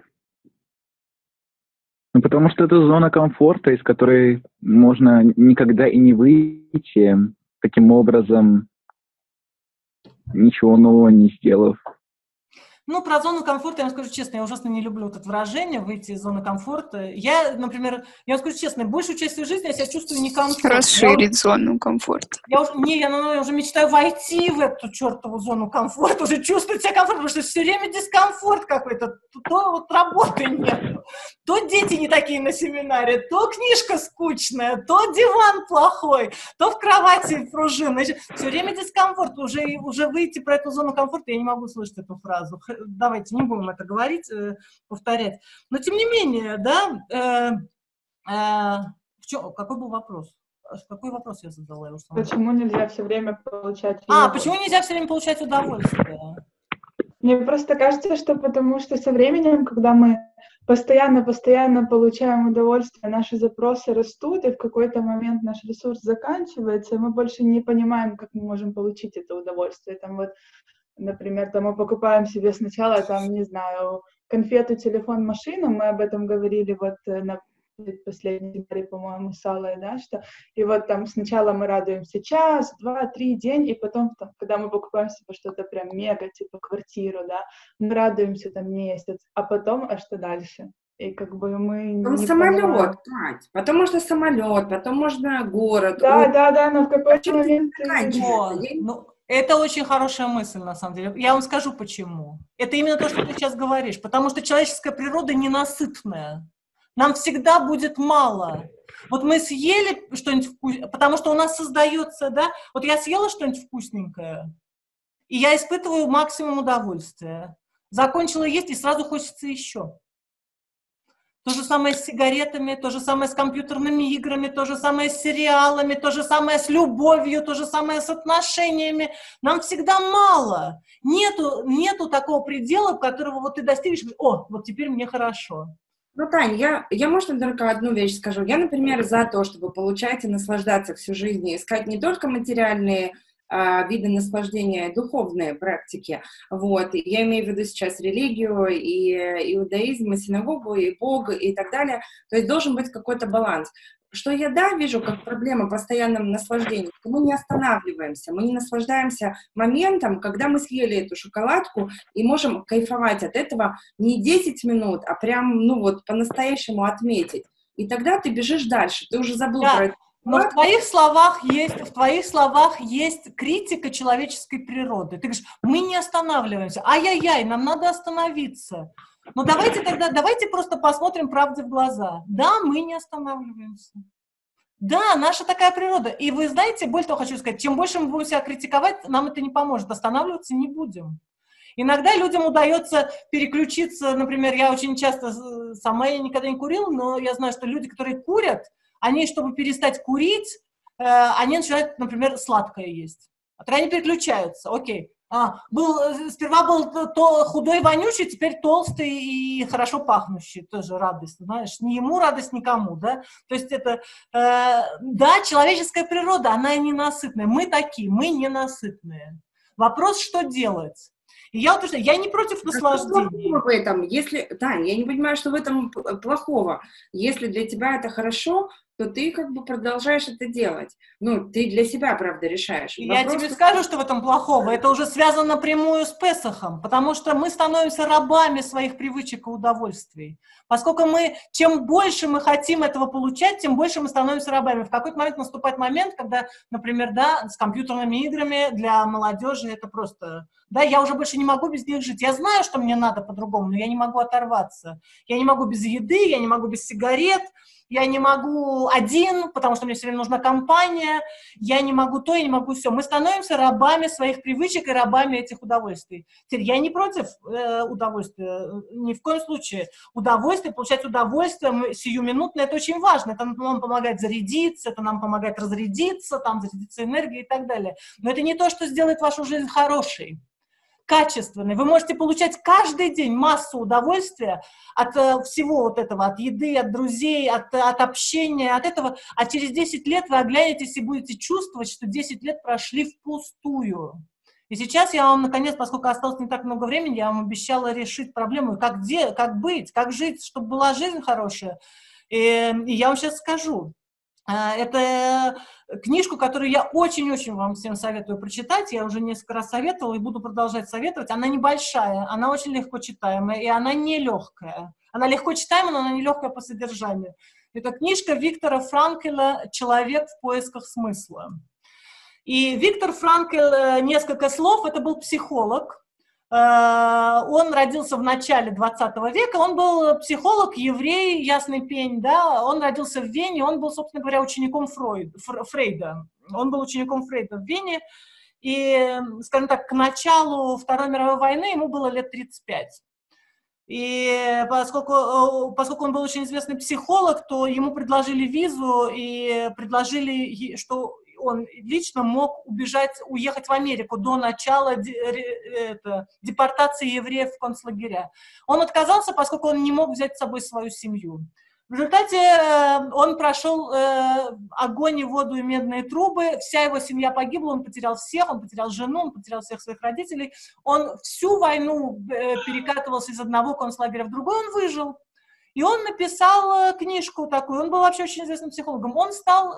Ну, потому что это зона комфорта, из которой можно никогда и не выйти, таким образом, ничего нового не сделав. Ну, про зону комфорта, я вам скажу честно, я ужасно не люблю это выражение, выйти из зоны комфорта. Я, например, я вам скажу честно, большую часть своей жизни я себя чувствую некомфортно. Расширить зону комфорта. Я уже мечтаю войти в эту чертову зону комфорта, уже чувствовать себя комфортно, потому что все время дискомфорт какой-то. То вот работы нет, то дети не такие на семинаре, то книжка скучная, то диван плохой, то в кровати пружина. Все время дискомфорт. Уже выйти про эту зону комфорта, я не могу слышать эту фразу. Давайте не будем это говорить, повторять. Но тем не менее, да, какой был вопрос? Какой вопрос я задала? Почему нельзя все время получать удовольствие? Почему нельзя все время получать удовольствие? Мне просто кажется, что потому что со временем, когда мы постоянно получаем удовольствие, наши запросы растут, и в какой-то момент наш ресурс заканчивается, и мы больше не понимаем, как мы можем получить это удовольствие. Там вот, например, мы покупаем себе сначала, не знаю, конфету, телефон, машину, мы об этом говорили вот на последней серии, по-моему, с Аллой, да, что и вот там сначала мы радуемся час, 2, 3 день, и потом, когда мы покупаем себе что-то прям мега, типа квартиру, да, мы радуемся месяц, а потом, что дальше? И как бы мы потом не самолет, понимаем. Кать, потом можно самолет, потом можно город. Да, но в какой-то момент... Это очень хорошая мысль, на самом деле. Я вам скажу, почему. Это именно то, что ты сейчас говоришь, потому что человеческая природа ненасытная. Нам всегда будет мало. Вот мы съели что-нибудь вкусное, потому что у нас создается, да, вот я съела что-нибудь вкусненькое, и я испытываю максимум удовольствия. Закончила есть, и сразу хочется еще. То же самое с сигаретами, то же самое с компьютерными играми, то же самое с сериалами, то же самое с любовью, то же самое с отношениями. Нам всегда мало. Нету такого предела, которого вот ты достигнешь, вот теперь мне хорошо. Ну, Тань, я, может, только одну вещь скажу. Я, например, за то, чтобы получать и наслаждаться всю жизнь, и искать не только материальные виды наслаждения, духовные практики. Вот. Я имею в виду сейчас религию, и иудаизм, и синагогу, и Бога, и так далее. То есть должен быть какой-то баланс. Что я, вижу как проблема постоянного наслаждения, что мы не останавливаемся, мы не наслаждаемся моментом, когда мы съели эту шоколадку и можем кайфовать от этого не 10 минут, а прям, по-настоящему отметить. И тогда ты бежишь дальше, ты уже забыл про это. Но в твоих словах есть критика человеческой природы. Ты говоришь, мы не останавливаемся. Ай-яй-яй, нам надо остановиться. Но давайте просто посмотрим правде в глаза. Да, мы не останавливаемся. Да, наша такая природа. И вы знаете, более того хочу сказать, чем больше мы будем себя критиковать, нам это не поможет. Останавливаться не будем. Иногда людям удается переключиться, например, я очень часто, сама я никогда не курила, но я знаю, что люди, которые курят, они, чтобы перестать курить, они начинают, например, сладкое есть. А тогда они переключаются, окей. Сперва был то худой, вонючий, теперь толстый и хорошо пахнущий, тоже радость, знаешь, ни ему радость, никому, да, то есть это, да, человеческая природа, она ненасытная, мы такие, мы ненасытные. Вопрос, что делать? И я не против наслаждения. В этом, Тань, я не понимаю, что в этом плохого. Если для тебя это хорошо, то ты как бы продолжаешь это делать. Ты для себя, правда, решаешь. Я тебе скажу, что в этом плохого. Это уже связано напрямую с Песахом, потому что мы становимся рабами своих привычек и удовольствий. Поскольку чем больше мы хотим этого получать, тем больше мы становимся рабами. В какой-то момент наступает момент, когда, например, с компьютерными играми для молодежи это просто... Да, я уже больше не могу без них жить. Я знаю, что мне надо по-другому, но я не могу оторваться. Я не могу без еды, я не могу без сигарет, я не могу один, потому что мне все время нужна компания, я не могу то, я не могу все. Мы становимся рабами своих привычек и рабами этих удовольствий. Теперь я не против удовольствия, ни в коем случае. Получать удовольствие сиюминутное, это очень важно. Это нам помогает зарядиться, это нам помогает разрядиться, зарядиться энергией и так далее. Но это не то, что сделает вашу жизнь хорошей, качественной. Вы можете получать каждый день массу удовольствия от всего вот этого, от еды, от друзей, от общения, от этого. А через 10 лет вы оглянетесь и будете чувствовать, что 10 лет прошли впустую. И сейчас я вам, наконец, поскольку осталось не так много времени, я вам обещала решить проблему, как быть, как жить, чтобы была жизнь хорошая. И я вам сейчас скажу. Это книжку, которую я очень-очень вам всем советую прочитать. Я уже несколько раз советовала и буду продолжать советовать. Она небольшая, она очень легко читаемая, и она не легкая. Она легко читаемая, но она не легкая по содержанию. Это книжка Виктора Франкеля «Человек в поисках смысла». И Виктор Франкель, несколько слов, это был психолог. Он родился в начале 20 века, он был психолог, еврей, ясный пень, да, он родился в Вене, он был, собственно говоря, учеником Фрейда. Он был учеником Фрейда в Вене, и, скажем так, к началу Второй мировой войны ему было лет 35. И поскольку он был очень известный психолог, то ему предложили визу и предложили, что он лично мог уехать в Америку до начала депортации евреев в концлагеря. Он отказался, поскольку он не мог взять с собой свою семью. В результате он прошел огонь и воду и медные трубы, вся его семья погибла, он потерял всех, он потерял жену, он потерял всех своих родителей. Он всю войну перекатывался из одного концлагеря в другой, он выжил. И он написал книжку такую, он был вообще очень известным психологом. Он стал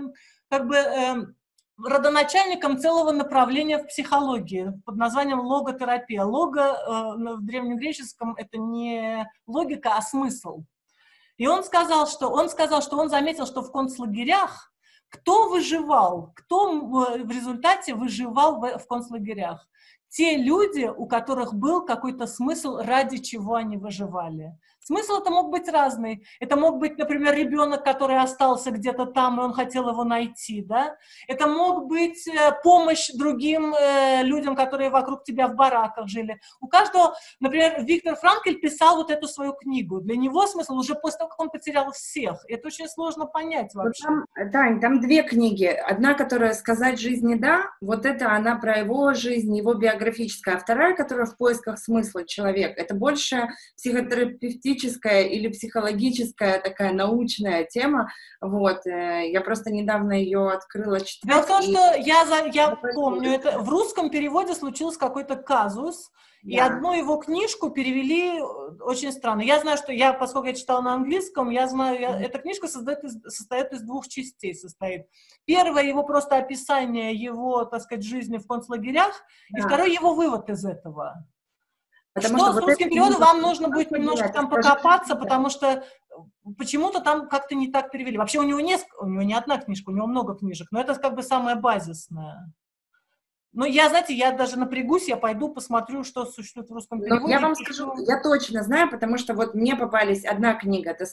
родоначальником целого направления в психологии под названием логотерапия. Лого в древнегреческом это не логика, а смысл. И он сказал, что он заметил, что в концлагерях кто выживал, кто в результате выживал в концлагерях? Те люди, у которых был какой-то смысл, ради чего они выживали. Смысл это мог быть разный. Это мог быть, например, ребенок, который остался где-то там, и он хотел его найти, да? Это мог быть помощь другим людям, которые вокруг тебя в бараках жили. У каждого, например, Виктор Франкель писал вот эту свою книгу. Для него смысл уже после того, как он потерял всех. Это очень сложно понять вообще. Там две книги. Одна, которая «Сказать жизни да», вот это она про его жизнь, его биографическая. А вторая, которая «В поисках смысла человек», это больше психотерапевтическая или психологическая такая научная тема. Вот. Я просто недавно ее открыла читать. Дело в том, что я помню, это в русском переводе случился какой-то казус, и одну его книжку перевели очень странно. Я знаю, что поскольку я читала на английском, я знаю, эта книжка состоит из двух частей. Первое его просто описание его, так сказать, жизни в концлагерях, и второй его вывод из этого. Потому что с русским переводом вам нужно будет немножко там покопаться, потому что почему-то там как-то не так перевели. Вообще у него не одна книжка, у него много книжек, но это как бы самое базисное. Ну, я даже напрягусь, я пойду посмотрю, что существует в русском переводе. Но я вам скажу, я точно знаю, потому что вот мне попались одна книга, это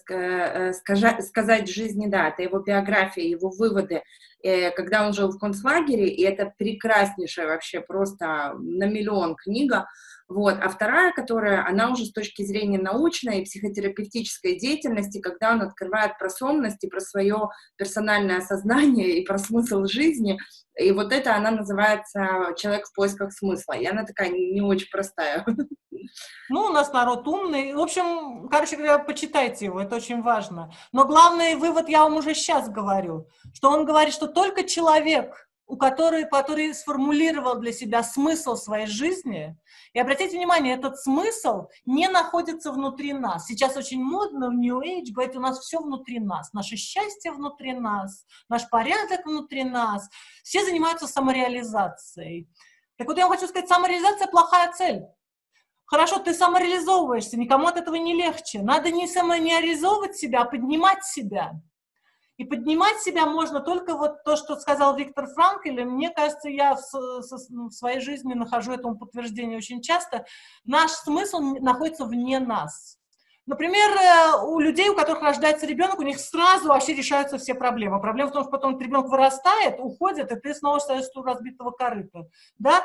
«Сказать жизни да», это его биография, его выводы, когда он жил в концлагере, и это прекраснейшая вообще просто на миллион книга. Вот. А вторая, она уже с точки зрения научной и психотерапевтической деятельности, когда он открывает про сонность и про свое персональное сознание и про смысл жизни. И вот это она называется «Человек в поисках смысла». И она такая не очень простая. Ну, у нас народ умный. В общем, короче говоря, почитайте его, это очень важно. Но главный вывод я вам уже сейчас говорю, что он говорит, что только человек, который сформулировал для себя смысл своей жизни, и обратите внимание, этот смысл не находится внутри нас. Сейчас очень модно в New Age говорить, у нас все внутри нас, наше счастье внутри нас, наш порядок внутри нас. Все занимаются самореализацией. Так вот я вам хочу сказать, самореализация – плохая цель. Хорошо, ты самореализовываешься, никому от этого не легче. Надо не самореализовывать себя, а поднимать себя. И поднимать себя можно только вот то, что сказал Виктор Франкель, и мне кажется, я в своей жизни нахожу этому подтверждение очень часто. Наш смысл находится вне нас. Например, у людей, у которых рождается ребенок, у них сразу вообще решаются все проблемы. Проблема в том, что потом этот ребенок вырастает, уходит, и ты снова остаешься у разбитого корыта. Да?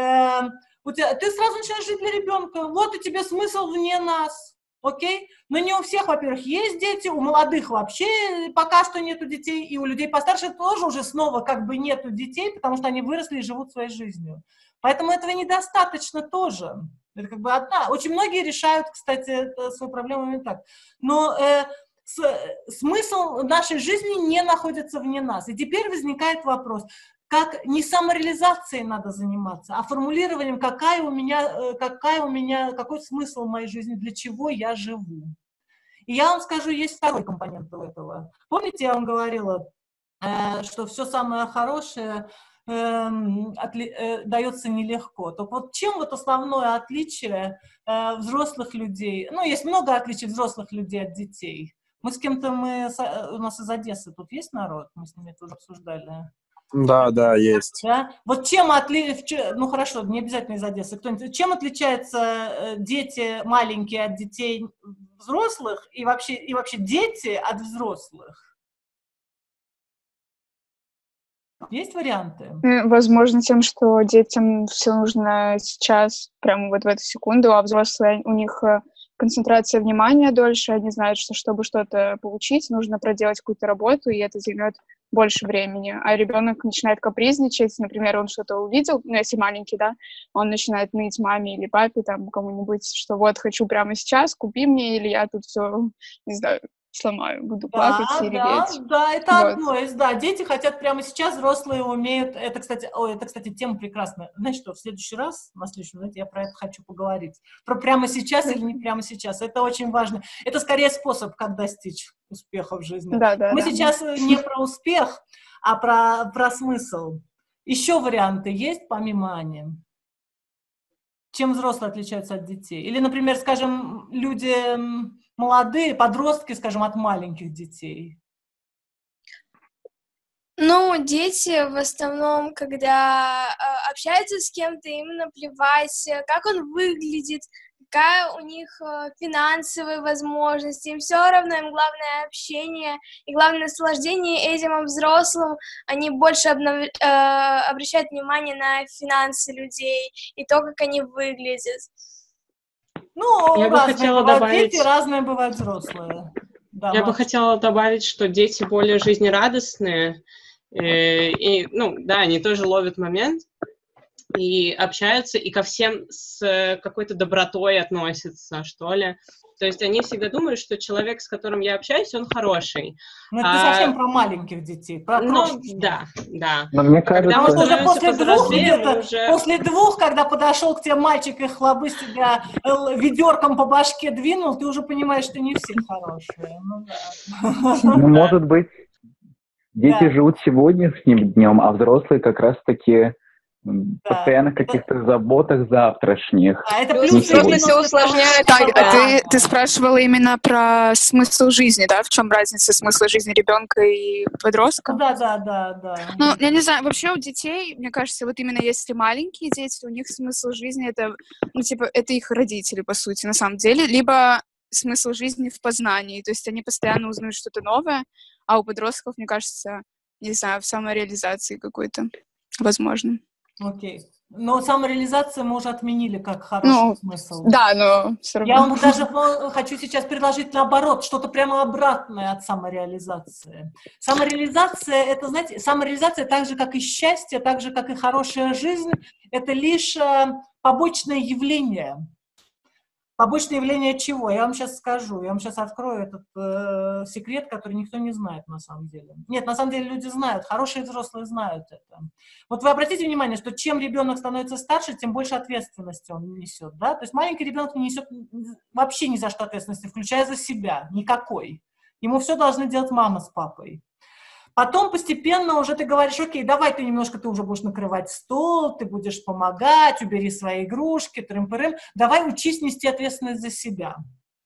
Ты сразу начинаешь жить для ребенка. Вот и тебе смысл вне нас. Окей? Но не у всех, во-первых, есть дети, у молодых вообще пока что нету детей, и у людей постарше тоже уже снова как бы нету детей, потому что они выросли и живут своей жизнью. Поэтому этого недостаточно тоже. Это как бы одна. Очень многие решают, кстати, свою проблему именно так. Но смысл нашей жизни не находится вне нас. И теперь возникает вопрос, как не самореализацией надо заниматься, а формулированием, какой смысл в моей жизни, для чего я живу. И я вам скажу, есть второй компонент у этого. Помните, я вам говорила, что все самое хорошее дается нелегко. Так вот, чем вот основное отличие взрослых людей? Ну, есть много отличий взрослых людей от детей. Мы с кем-то, у нас из Одессы тут есть народ, мы с ними это уже обсуждали. Да, есть. Да? Вот чем ну хорошо, не обязательно из Одессы, кто-нибудь, чем отличаются дети маленькие от детей взрослых и вообще дети от взрослых? Есть варианты? Возможно, тем, что детям все нужно сейчас, прямо вот в эту секунду, а взрослые, у них концентрация внимания дольше, они знают, что чтобы что-то получить, нужно проделать какую-то работу, и это займет больше времени. А ребенок начинает капризничать, например, он что-то увидел, ну, если маленький, да, он начинает ныть маме или папе, там, кому-нибудь, что вот, хочу прямо сейчас, купи мне, или я тут все, не знаю, сломаю, буду плакать и реветь. Да, это одно из, дети хотят прямо сейчас, взрослые умеют, это, кстати, тема прекрасная. Знаете что, в следующий раз, на следующем, знаете, я про это хочу поговорить. Про прямо сейчас или не прямо сейчас, это очень важно. Это скорее способ, как достичь успеха в жизни. Мы сейчас не про успех, а про смысл. Еще варианты есть, помимо Ани? Чем взрослые отличаются от детей? Или, например, скажем, люди молодые, подростки, скажем, от маленьких детей? Ну, дети в основном, когда общаются с кем-то, им наплевать, как он выглядит, какая у них финансовые возможности, им все равно, им главное общение и главное наслаждение этим, а взрослым они больше обращают внимание на финансы людей и то, как они выглядят. Ну, я бы хотела добавить... дети, разные бывают взрослые. Да, я бы хотела добавить, что дети более жизнерадостные, и, ну, да, они тоже ловят момент и общаются, и ко всем с какой-то добротой относятся, что ли. То есть они всегда думают, что человек, с которым я общаюсь, он хороший. Ну, это совсем про маленьких детей, про крошечных. Да. Но мне кажется... Потому что уже после двух, когда подошел к тебе мальчик и хлобысь тебя ведерком по башке двинул, ты уже понимаешь, что не все хорошие. Ну, может быть, дети живут сегодняшним днем, а взрослые как раз-таки... постоянно в каких-то заботах завтрашних. Это плюс все усложняет. Ты спрашивала именно про смысл жизни, да? В чем разница смысла жизни ребенка и подростка? Да. Ну, я не знаю, вообще у детей, мне кажется, вот именно если маленькие дети, у них смысл жизни это, ну, типа, это их родители, по сути, на самом деле, либо смысл жизни в познании, то есть они постоянно узнают что-то новое, а у подростков, мне кажется, не знаю, в самореализации какой-то, возможно. Окей. Но самореализацию мы уже отменили как хороший смысл. Да, но все равно. Я вам даже хочу сейчас предложить наоборот, что-то прямо обратное от самореализации. Самореализация, это, знаете, самореализация так же, как и счастье, так же, как и хорошая жизнь, это лишь побочное явление. Побочное явление чего? Я вам сейчас скажу, я вам сейчас открою этот секрет, который никто не знает на самом деле. Нет, на самом деле люди знают, хорошие взрослые знают это. Вот вы обратите внимание, что чем ребенок становится старше, тем больше ответственности он несет, да? То есть маленький ребенок не несет вообще ни за что ответственности, включая за себя, никакой. Ему все должны делать мама с папой. Потом постепенно уже ты говоришь, окей, давай ты уже будешь накрывать стол, ты будешь помогать, убери свои игрушки, трым-пырым, давай учись нести ответственность за себя.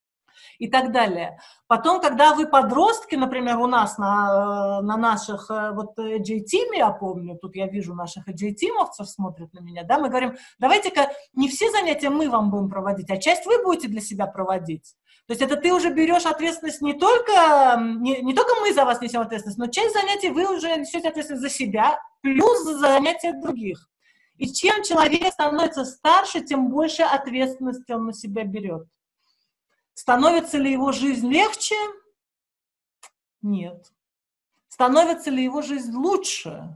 И так далее. Потом, когда вы подростки, например, у нас на наших вот AJ-Team, я помню, тут я вижу наших AJ-Teamовцев смотрят на меня, да, мы говорим, давайте-ка не все занятия мы вам будем проводить, а часть вы будете для себя проводить. То есть это ты уже берешь ответственность не только мы за вас несем ответственность, но часть занятий вы уже несете ответственность за себя, плюс за занятия других. И чем человек становится старше, тем больше ответственности он на себя берет. Становится ли его жизнь легче? Нет. Становится ли его жизнь лучше?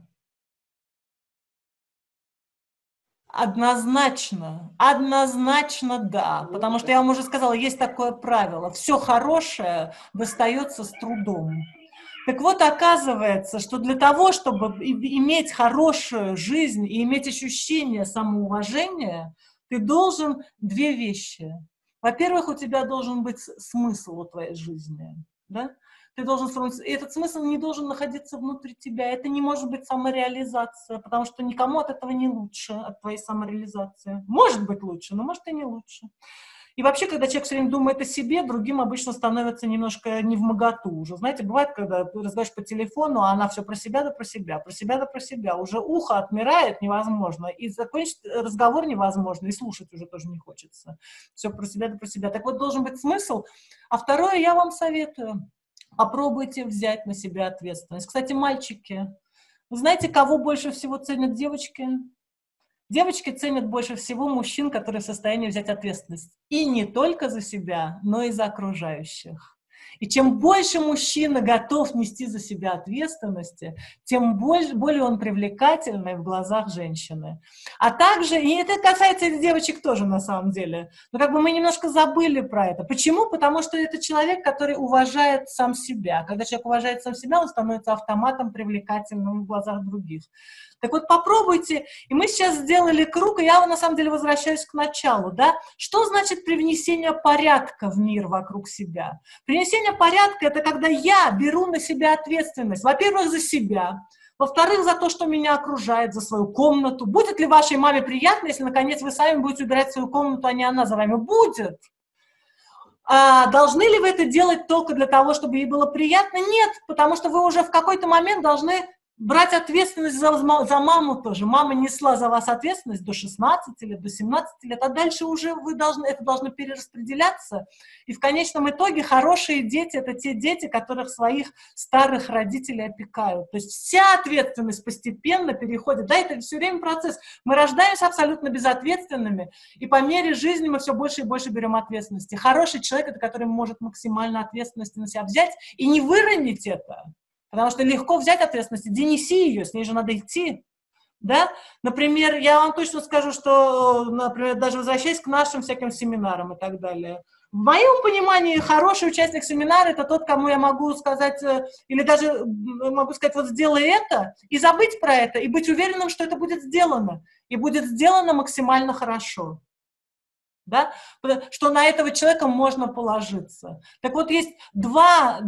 Однозначно да, потому что я вам уже сказала, есть такое правило, все хорошее достается с трудом. Так вот, оказывается, что для того, чтобы иметь хорошую жизнь и иметь ощущение самоуважения, ты должен две вещи. Во-первых, у тебя должен быть смысл у твоей жизни, да? Ты должен сформировать, и этот смысл не должен находиться внутри тебя. Это не может быть самореализация, потому что никому от этого не лучше, от твоей самореализации. Может быть лучше, но может и не лучше. И вообще, когда человек все время думает о себе, другим обычно становится немножко невмоготу уже. Знаете, бывает, когда ты разговариваешь по телефону, а она все про себя да про себя, про себя да про себя. Уже ухо отмирает невозможно, и закончить разговор невозможно, и слушать уже тоже не хочется. Все про себя да про себя. Так вот, должен быть смысл. А второе, я вам советую. Попробуйте взять на себя ответственность. Кстати, мальчики, вы знаете, кого больше всего ценят девочки? Девочки ценят больше всего мужчин, которые в состоянии взять ответственность. И не только за себя, но и за окружающих. И чем больше мужчина готов нести за себя ответственности, тем более он привлекательный в глазах женщины. А также, и это касается и девочек тоже на самом деле, но как бы мы немножко забыли про это. Почему? Потому что это человек, который уважает сам себя. Когда человек уважает сам себя, он становится автоматом привлекательным в глазах других. Так вот, попробуйте, и мы сейчас сделали круг, и я на самом деле возвращаюсь к началу, да? Что значит привнесение порядка в мир вокруг себя? Привнесение порядка — это когда я беру на себя ответственность, во-первых, за себя, во-вторых, за то, что меня окружает, за свою комнату. Будет ли вашей маме приятно, если, наконец, вы сами будете убирать свою комнату, а не она за вами? Будет. Должны ли вы это делать только для того, чтобы ей было приятно? Нет, потому что вы уже в какой-то момент должны брать ответственность за маму тоже. Мама несла за вас ответственность до 16 лет, до 17 лет, а дальше уже вы должны перераспределяться. И в конечном итоге хорошие дети — это те дети, которых своих старых родителей опекают. То есть вся ответственность постепенно переходит. Да, это все время процесс. Мы рождаемся абсолютно безответственными, и по мере жизни мы все больше и больше берем ответственности. Хороший человек — это который может максимально ответственности на себя взять и не выронить это. Потому что легко взять ответственность, иди неси ее, с ней же надо идти. Да? Например, я вам точно скажу, что, например, даже возвращаясь к нашим всяким семинарам и так далее, в моем понимании хороший участник семинара — это тот, кому я могу сказать, или даже могу сказать, вот сделай это, и забыть про это, и быть уверенным, что это будет сделано, и будет сделано максимально хорошо. Да? Что на этого человека можно положиться. Так вот, есть два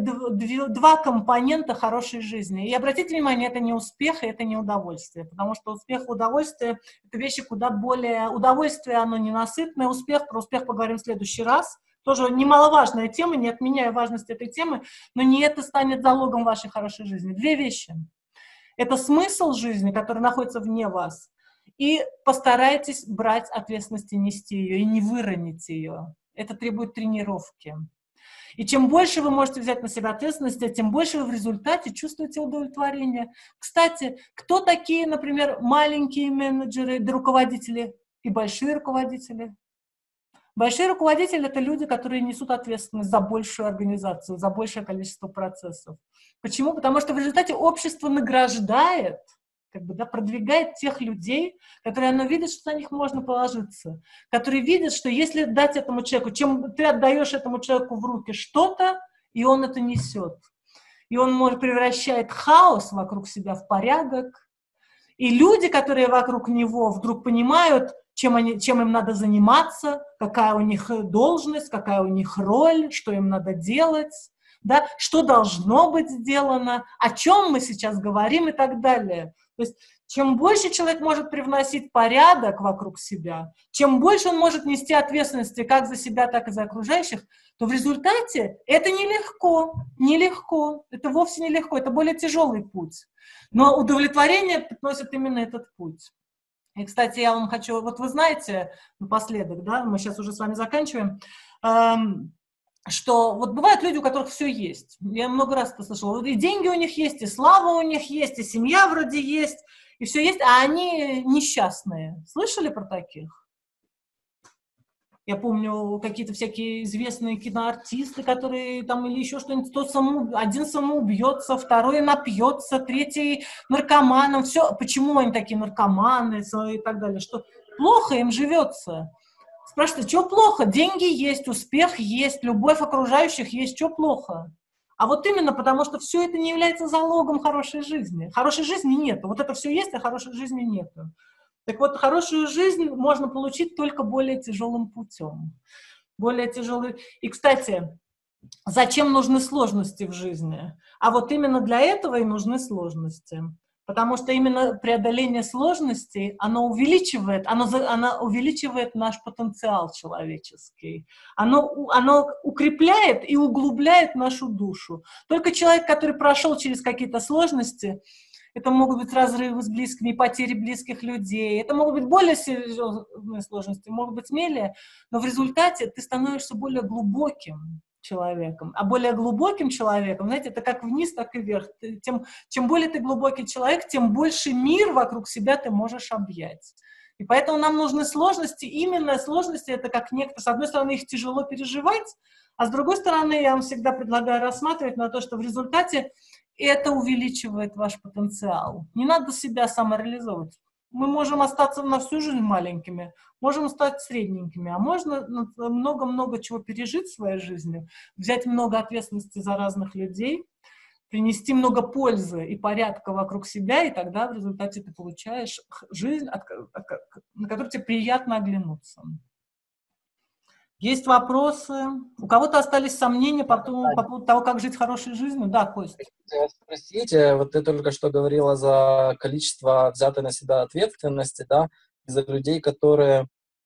компонента хорошей жизни. И обратите внимание, это не успех, и это не удовольствие. Потому что успех и удовольствие — это вещи куда более... Удовольствие, оно ненасытное. Про успех поговорим в следующий раз. Тоже немаловажная тема, не отменяю важность этой темы, но не это станет залогом вашей хорошей жизни. Две вещи. Это смысл жизни, который находится вне вас. И постарайтесь брать ответственность и нести ее, и не выронить ее. Это требует тренировки. И чем больше вы можете взять на себя ответственности, тем больше вы в результате чувствуете удовлетворение. Кстати, кто такие, например, маленькие менеджеры, руководители и большие руководители? Большие руководители — это люди, которые несут ответственность за большую организацию, за большее количество процессов. Почему? Потому что в результате общество награждает, продвигает тех людей, которые оно видит, что на них можно положиться, которые видят, что если дать этому человеку, чем ты отдаешь этому человеку в руки что-то, и он это несет. И он превращает хаос вокруг себя в порядок. И люди, которые вокруг него, вдруг понимают, чем им надо заниматься, какая у них должность, какая у них роль, что им надо делать, да, что должно быть сделано, о чем мы сейчас говорим и так далее. То есть чем больше человек может привносить порядок вокруг себя, чем больше он может нести ответственности как за себя, так и за окружающих, то в результате это нелегко, это вовсе нелегко, это более тяжелый путь. Но удовлетворение приносит именно этот путь. И, кстати, я вам хочу, вот вы знаете, напоследок, да, мы сейчас уже с вами заканчиваем, что вот бывают люди, у которых все есть. Я много раз это слышала. И деньги у них есть, и слава у них есть, и семья вроде есть, и все есть, а они несчастные. Слышали про таких? Я помню какие-то всякие известные киноартисты, которые там или еще что-нибудь, один самоубьется, второй напьется, третий наркоманом. Все. Почему они такие наркоманы и так далее? Что плохо им живется. Спрашивайте, что плохо? Деньги есть, успех есть, любовь окружающих есть, что плохо? А вот именно потому, что все это не является залогом хорошей жизни. Хорошей жизни нет. Вот это все есть, а хорошей жизни нет. Так вот, хорошую жизнь можно получить только более тяжелым путем. более тяжелые. И, кстати, зачем нужны сложности в жизни? А вот именно для этого и нужны сложности. Потому что именно преодоление сложностей, оно увеличивает наш потенциал человеческий. Оно укрепляет и углубляет нашу душу. Только человек, который прошел через какие-то сложности, это могут быть разрывы с близкими, потери близких людей, это могут быть более серьезные сложности, могут быть смелее, но в результате ты становишься более глубоким человеком. А более глубоким человеком, знаете, это как вниз, так и вверх. Чем более ты глубокий человек, тем больше мир вокруг себя ты можешь объять. И поэтому нам нужны сложности. Именно сложности — это как некто, с одной стороны, их тяжело переживать, а с другой стороны, я вам всегда предлагаю рассматривать на то, что в результате это увеличивает ваш потенциал. Не надо себя самореализовывать. Мы можем остаться на всю жизнь маленькими, можем стать средненькими, а можно много-много чего пережить в своей жизни, взять много ответственности за разных людей, принести много пользы и порядка вокруг себя, и тогда в результате ты получаешь жизнь, на которую тебе приятно оглянуться. Есть вопросы? У кого-то остались сомнения по поводу того, как жить хорошей жизнью? Да, Костя. Спросите, вот ты только что говорила за количество взятой на себя ответственности, да, за людей, которые,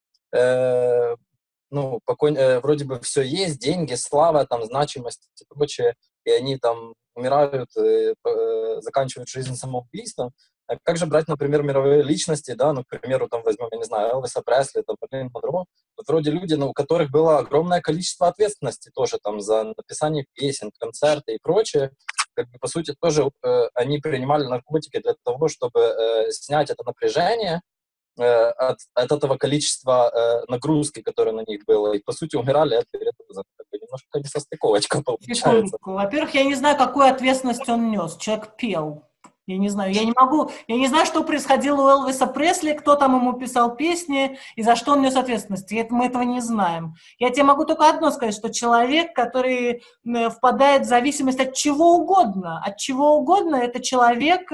вроде бы все есть, деньги, слава, там, значимость и прочее, и они там умирают, заканчивают жизнь самоубийством. А как же брать, например, мировые личности, да, ну, к примеру, там, возьмем, я не знаю, Элвиса Пресли, там, Мерлин Монро, вот вроде люди, у которых было огромное количество ответственности тоже, там, за написание песен, концерты и прочее, как бы, по сути, тоже они принимали наркотики для того, чтобы снять это напряжение от этого количества нагрузки, которое на них было, и, по сути, умирали от этого, немножко несостыковочка получается. Во-первых, я не знаю, какую ответственность он нес. Человек пел. Я не знаю, я не знаю, что происходило у Элвиса Пресли, кто там ему писал песни и за что он нес ответственность. Мы этого не знаем. Я тебе могу только одно сказать, что человек, который впадает в зависимость от чего угодно, это человек,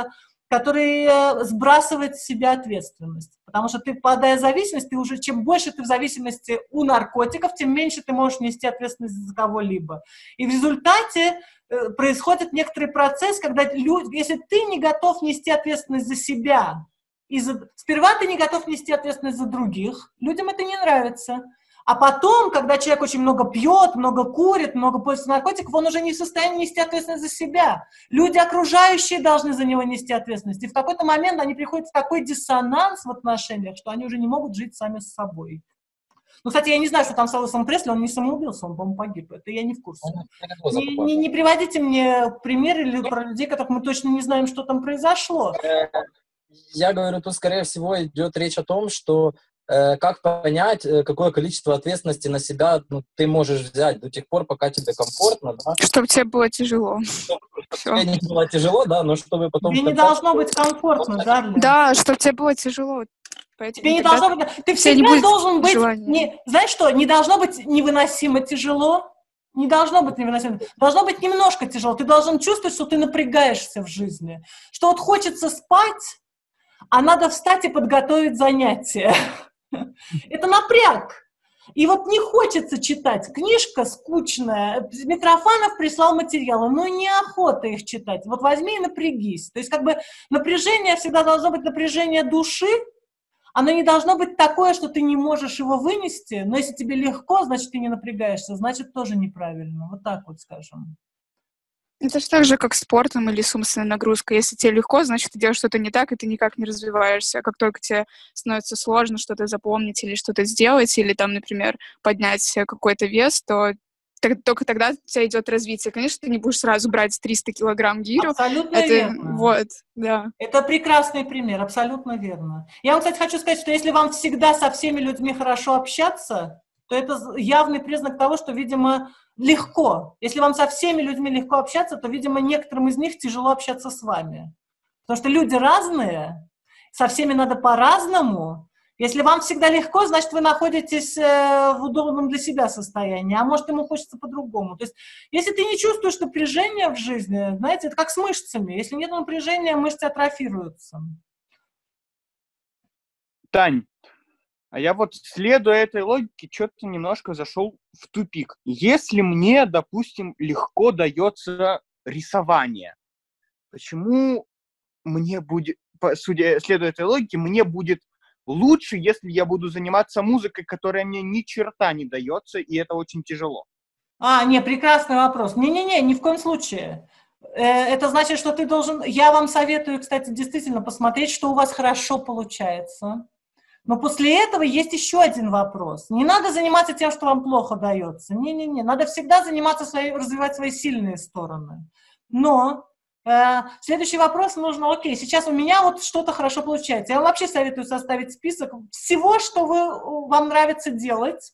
который сбрасывает с себя ответственность. Потому что ты, впадая в зависимость, ты уже, чем больше ты в зависимости у наркотиков, тем меньше ты можешь нести ответственность за кого-либо. И в результате происходит некоторый процесс, когда если ты не готов нести ответственность за себя, сперва ты не готов нести ответственность за других, людям это не нравится. А потом, когда человек очень много пьет, много курит, много пользуется наркотиков, он уже не в состоянии нести ответственность за себя. Люди окружающие должны за него нести ответственность. И в какой-то момент они приходят в такой диссонанс в отношениях, что они уже не могут жить сами с собой. Ну, кстати, я не знаю, что там с Элвисом Пресли, он не самоубился, он, по-моему, погиб. Это я не в курсе. Не приводите мне примеры или про людей, которых мы точно не знаем, что там произошло. Я говорю, тут, скорее всего, идет речь о том, что как понять, какое количество ответственности на себя ты можешь взять до тех пор, пока тебе комфортно, да? Чтобы тебе было тяжело. Чтобы тебе не было тяжело, да, но чтобы потом... Тебе не должно быть комфортно, да? Да, чтобы тебе было тяжело. Тебе не должно быть... Ты всегда должен быть... Знаешь что? Не должно быть невыносимо тяжело. Не должно быть невыносимо. Должно быть немножко тяжело. Ты должен чувствовать, что ты напрягаешься в жизни. Что вот хочется спать, а надо встать и подготовить занятия. Это напряг. И вот не хочется читать. Книжка скучная. Митрофанов прислал материалы, но неохота их читать. Вот возьми и напрягись. То есть как бы напряжение всегда должно быть напряжение души. Оно не должно быть такое, что ты не можешь его вынести. Но если тебе легко, значит, ты не напрягаешься. Значит, тоже неправильно. Вот так вот скажем. Это же так же, как с спортом или с умственной нагрузкой. Если тебе легко, значит, ты делаешь что-то не так, и ты никак не развиваешься. Как только тебе становится сложно что-то запомнить или что-то сделать, или там, например, поднять какой-то вес, то только тогда у тебя идет развитие. Конечно, ты не будешь сразу брать 300 килограмм гирю. Абсолютно верно. Вот, да. Это прекрасный пример, абсолютно верно. Я вам, кстати, хочу сказать, что если вам всегда со всеми людьми хорошо общаться, то это явный признак того, что, видимо, легко. Если вам со всеми людьми легко общаться, то, видимо, некоторым из них тяжело общаться с вами. Потому что люди разные, со всеми надо по-разному. Если вам всегда легко, значит, вы находитесь в удобном для себя состоянии, а может, ему хочется по-другому. То есть, если ты не чувствуешь напряжения в жизни, знаете, это как с мышцами. Если нет напряжения, мышцы атрофируются. Тань, А я вот, следуя этой логике, что-то немножко зашел в тупик. Если мне, допустим, легко дается рисование, почему мне будет, следуя этой логике, мне будет лучше, если я буду заниматься музыкой, которая мне ни черта не дается, и это очень тяжело? Не, прекрасный вопрос. Не-не-не, ни в коем случае. Это значит, что ты должен... Я вам советую, кстати, действительно посмотреть, что у вас хорошо получается. Но после этого есть еще один вопрос. Не надо заниматься тем, что вам плохо дается. Не-не-не, надо всегда заниматься развивать свои сильные стороны. Но следующий вопрос нужно, окей, сейчас у меня вот что-то хорошо получается. Я вам вообще советую составить список всего, что вам нравится делать.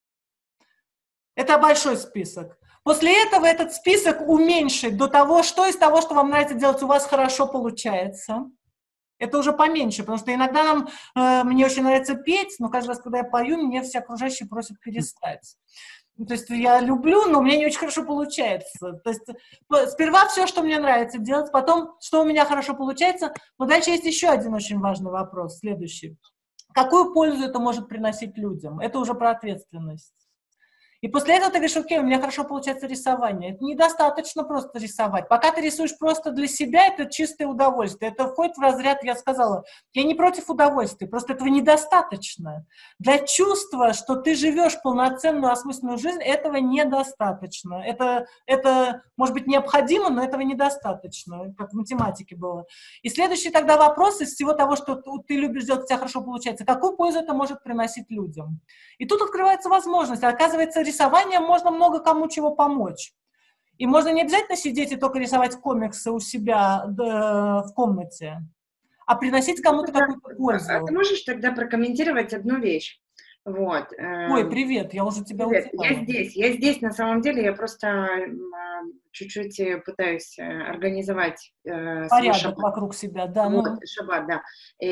Это большой список. После этого этот список уменьшить до того, что из того, что вам нравится делать, у вас хорошо получается. Это уже поменьше, потому что иногда мне очень нравится петь, но каждый раз, когда я пою, мне все окружающие просят перестать. То есть я люблю, но у меня не очень хорошо получается. То есть сперва все, что мне нравится делать, потом, что у меня хорошо получается. Но дальше есть еще один очень важный вопрос, следующий. Какую пользу это может приносить людям? Это уже про ответственность. И после этого ты говоришь, окей, у меня хорошо получается рисование. Это недостаточно просто рисовать. Пока ты рисуешь просто для себя, это чистое удовольствие. Это входит в разряд, я сказала, я не против удовольствия, просто этого недостаточно. Для чувства, что ты живешь полноценную, осмысленную жизнь, этого недостаточно. Это может быть необходимо, но этого недостаточно, как в математике было. И следующий тогда вопрос из всего того, что ты любишь делать, у тебя хорошо получается, какую пользу это может приносить людям? И тут открывается возможность. Оказывается, рисованием можно много кому чего помочь. И можно не обязательно сидеть и только рисовать комиксы у себя в комнате, а приносить кому-то какую-то пользу. А ты можешь тогда прокомментировать одну вещь? Вот. Ой, привет, я уже тебя привет. Я здесь, на самом деле, я просто чуть-чуть пытаюсь организовать порядок шаббат вокруг себя, да. Вот, шаббат, да.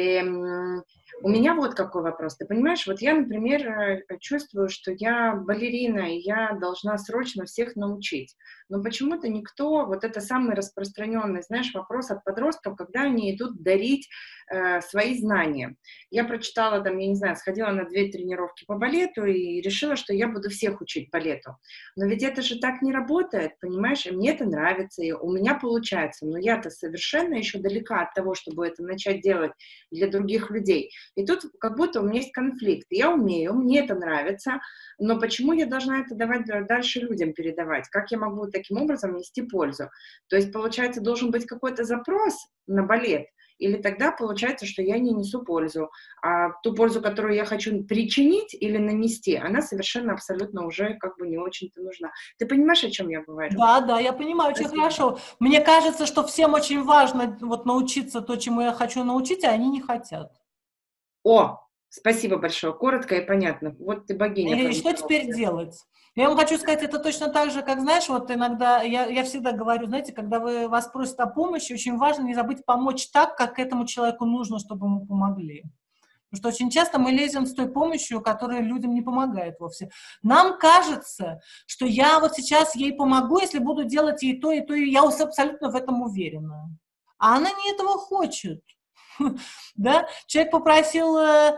У меня вот какой вопрос. Ты понимаешь, вот я, например, чувствую, что я балерина, и я должна срочно всех научить. Но почему-то никто, вот это самый распространенный, знаешь, вопрос от подростков, когда они идут дарить свои знания. Я прочитала там, я не знаю, сходила на 2 тренировки по балету и решила, что я буду всех учить балету. Но ведь это же так не работает, понимаешь? И мне это нравится, и у меня получается. Но я-то совершенно еще далека от того, чтобы это начать делать для других людей. И тут как будто у меня есть конфликт. Я умею, мне это нравится, но почему я должна это давать дальше людям передавать? Как я могу таким образом нести пользу? То есть, получается, должен быть какой-то запрос на балет, или тогда получается, что я не несу пользу. А ту пользу, которую я хочу причинить или нанести, она совершенно абсолютно уже как бы не очень-то нужна. Ты понимаешь, о чем я говорю? Да, я понимаю, очень хорошо. Мне кажется, что всем очень важно вот научиться то, чему я хочу научить, а они не хотят. О, спасибо большое, коротко и понятно. Вот ты богиня. И что теперь делать? Я вам хочу сказать, это точно так же, как, знаешь, вот иногда, я всегда говорю, знаете, когда вас просят о помощи, очень важно не забыть помочь так, как этому человеку нужно, чтобы ему помогли. Потому что очень часто мы лезем с той помощью, которая людям не помогает вовсе. Нам кажется, что я вот сейчас ей помогу, если буду делать ей то, и я абсолютно в этом уверена. А она не этого хочет. Да? Человек попросил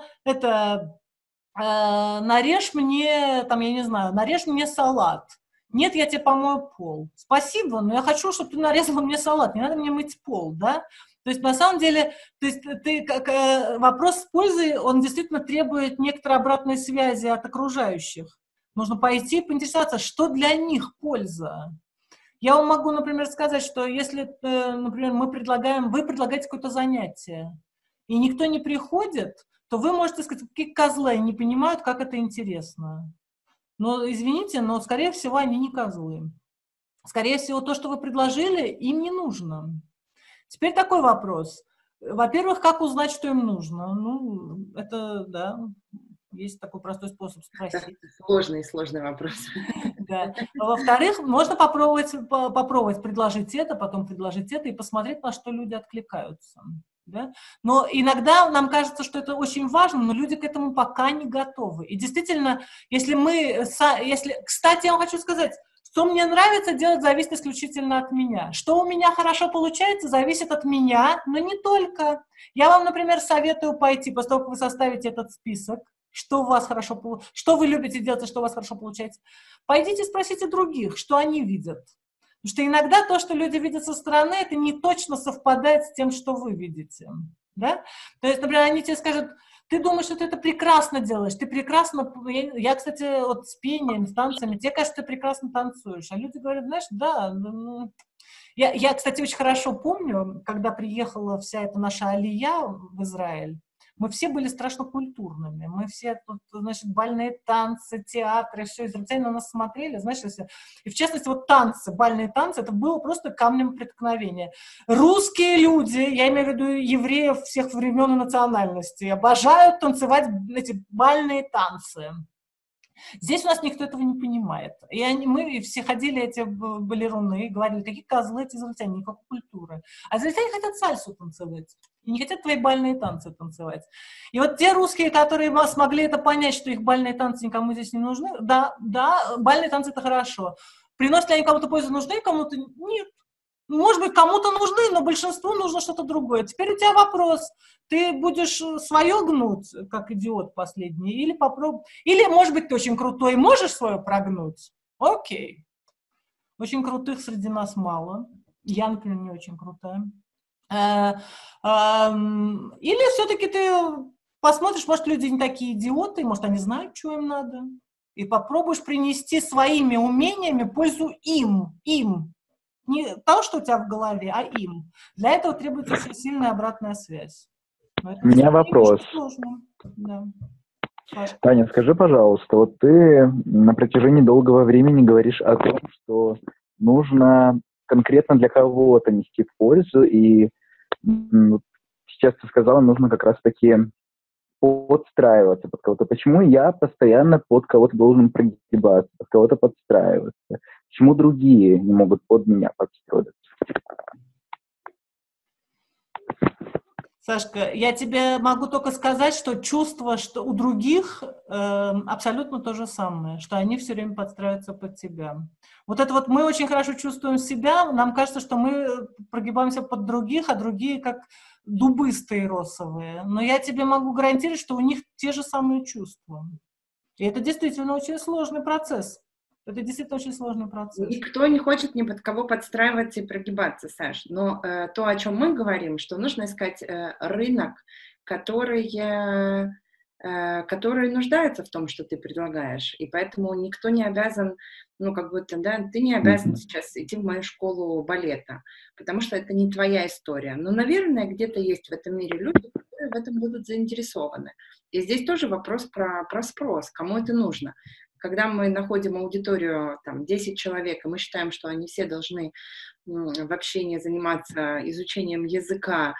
нарежь мне, там, я не знаю, нарежь мне салат. Нет, я тебе помою пол. Спасибо, но я хочу, чтобы ты нарезала мне салат, не надо мне мыть пол, да? То есть, на самом деле, то есть, вопрос с пользой, он действительно требует некоторой обратной связи от окружающих. Нужно пойти и поинтересоваться, что для них польза. Я вам могу, например, сказать, что если, например, вы предлагаете какое-то занятие, и никто не приходит, то вы можете сказать, какие козлы не понимают, как это интересно. Но, извините, но, скорее всего, они не козлы. Скорее всего, то, что вы предложили, им не нужно. Теперь такой вопрос. Во-первых, как узнать, что им нужно? Ну, это, да, есть такой простой способ спросить. Сложный вопрос. Да. Во-вторых, можно попробовать предложить это, потом предложить это и посмотреть, на что люди откликаются. Да? Но иногда нам кажется, что это очень важно, но люди к этому пока не готовы. И действительно, кстати, я вам хочу сказать, что мне нравится делать, зависит исключительно от меня. Что у меня хорошо получается, зависит от меня, но не только. Я вам, например, советую пойти, после того, как вы составите этот список, что у вас хорошо, что вы любите делать и что у вас хорошо получается. Пойдите спросите других, что они видят. Потому что иногда то, что люди видят со стороны, это не точно совпадает с тем, что вы видите. Да? То есть, например, они тебе скажут, ты думаешь, что ты это прекрасно делаешь, ты прекрасно... Я, кстати, вот с пением, с танцами, тебе кажется, ты прекрасно танцуешь. А люди говорят, знаешь, да... Я, кстати, очень хорошо помню, когда приехала вся эта наша алия в Израиль, мы все были страшно культурными. Мы все тут, значит, бальные танцы, театры, все, израильтяне на нас смотрели, знаешь, и в частности, вот танцы, бальные танцы, это было просто камнем преткновения. Русские люди, я имею в виду евреев всех времен и национальностей, обожают танцевать эти бальные танцы. Здесь у нас никто этого не понимает. И мы все ходили, эти балеруны, и говорили, какие козлы эти израильтяне, никакой культуры. А израильтяне хотят сальсу танцевать. И не хотят твои бальные танцы танцевать. И вот те русские, которые смогли это понять, что их бальные танцы никому здесь не нужны, да, бальные танцы это хорошо. Приносят ли они кому-то пользу, нужны, кому-то нет. Может быть, кому-то нужны, но большинству нужно что-то другое. Теперь у тебя вопрос. Ты будешь свое гнуть, как идиот последний, или попробуй... Или, может быть, ты очень крутой, можешь свое прогнуть? Окей. Очень крутых среди нас мало. Я, например, не очень крутая. Или все-таки ты посмотришь, может, люди не такие идиоты, может, они знают, что им надо, и попробуешь принести своими умениями пользу им. Не то, что у тебя в голове, а им. Для этого требуется очень сильная обратная связь. У меня вопрос. Да. Таня, скажи, пожалуйста, вот ты на протяжении долгого времени говоришь о том, что нужно конкретно для кого-то нести пользу, и сейчас ты сказала, нужно как раз-таки подстраиваться под кого-то. Почему я постоянно под кого-то должен прогибаться, под кого-то подстраиваться? Почему другие не могут под меня подстроиться? Сашка, я тебе могу только сказать, что чувство, что у других абсолютно то же самое, что они все время подстраиваются под тебя. Вот это вот мы очень хорошо чувствуем себя, нам кажется, что мы прогибаемся под других, а другие как дубы стаиросовые. Но я тебе могу гарантировать, что у них те же самые чувства. И это действительно очень сложный процесс. Это действительно очень сложный процесс. Никто не хочет ни под кого подстраиваться и прогибаться, Саш. Но то, о чем мы говорим, что нужно искать рынок, который нуждается в том, что ты предлагаешь. И поэтому никто не обязан, ты не обязан сейчас идти в мою школу балета, потому что это не твоя история. Но, наверное, где-то есть в этом мире люди, которые в этом будут заинтересованы. И здесь тоже вопрос про спрос, кому это нужно. Когда мы находим аудиторию, 10 человек, и мы считаем, что они все должны в общении заниматься изучением языка,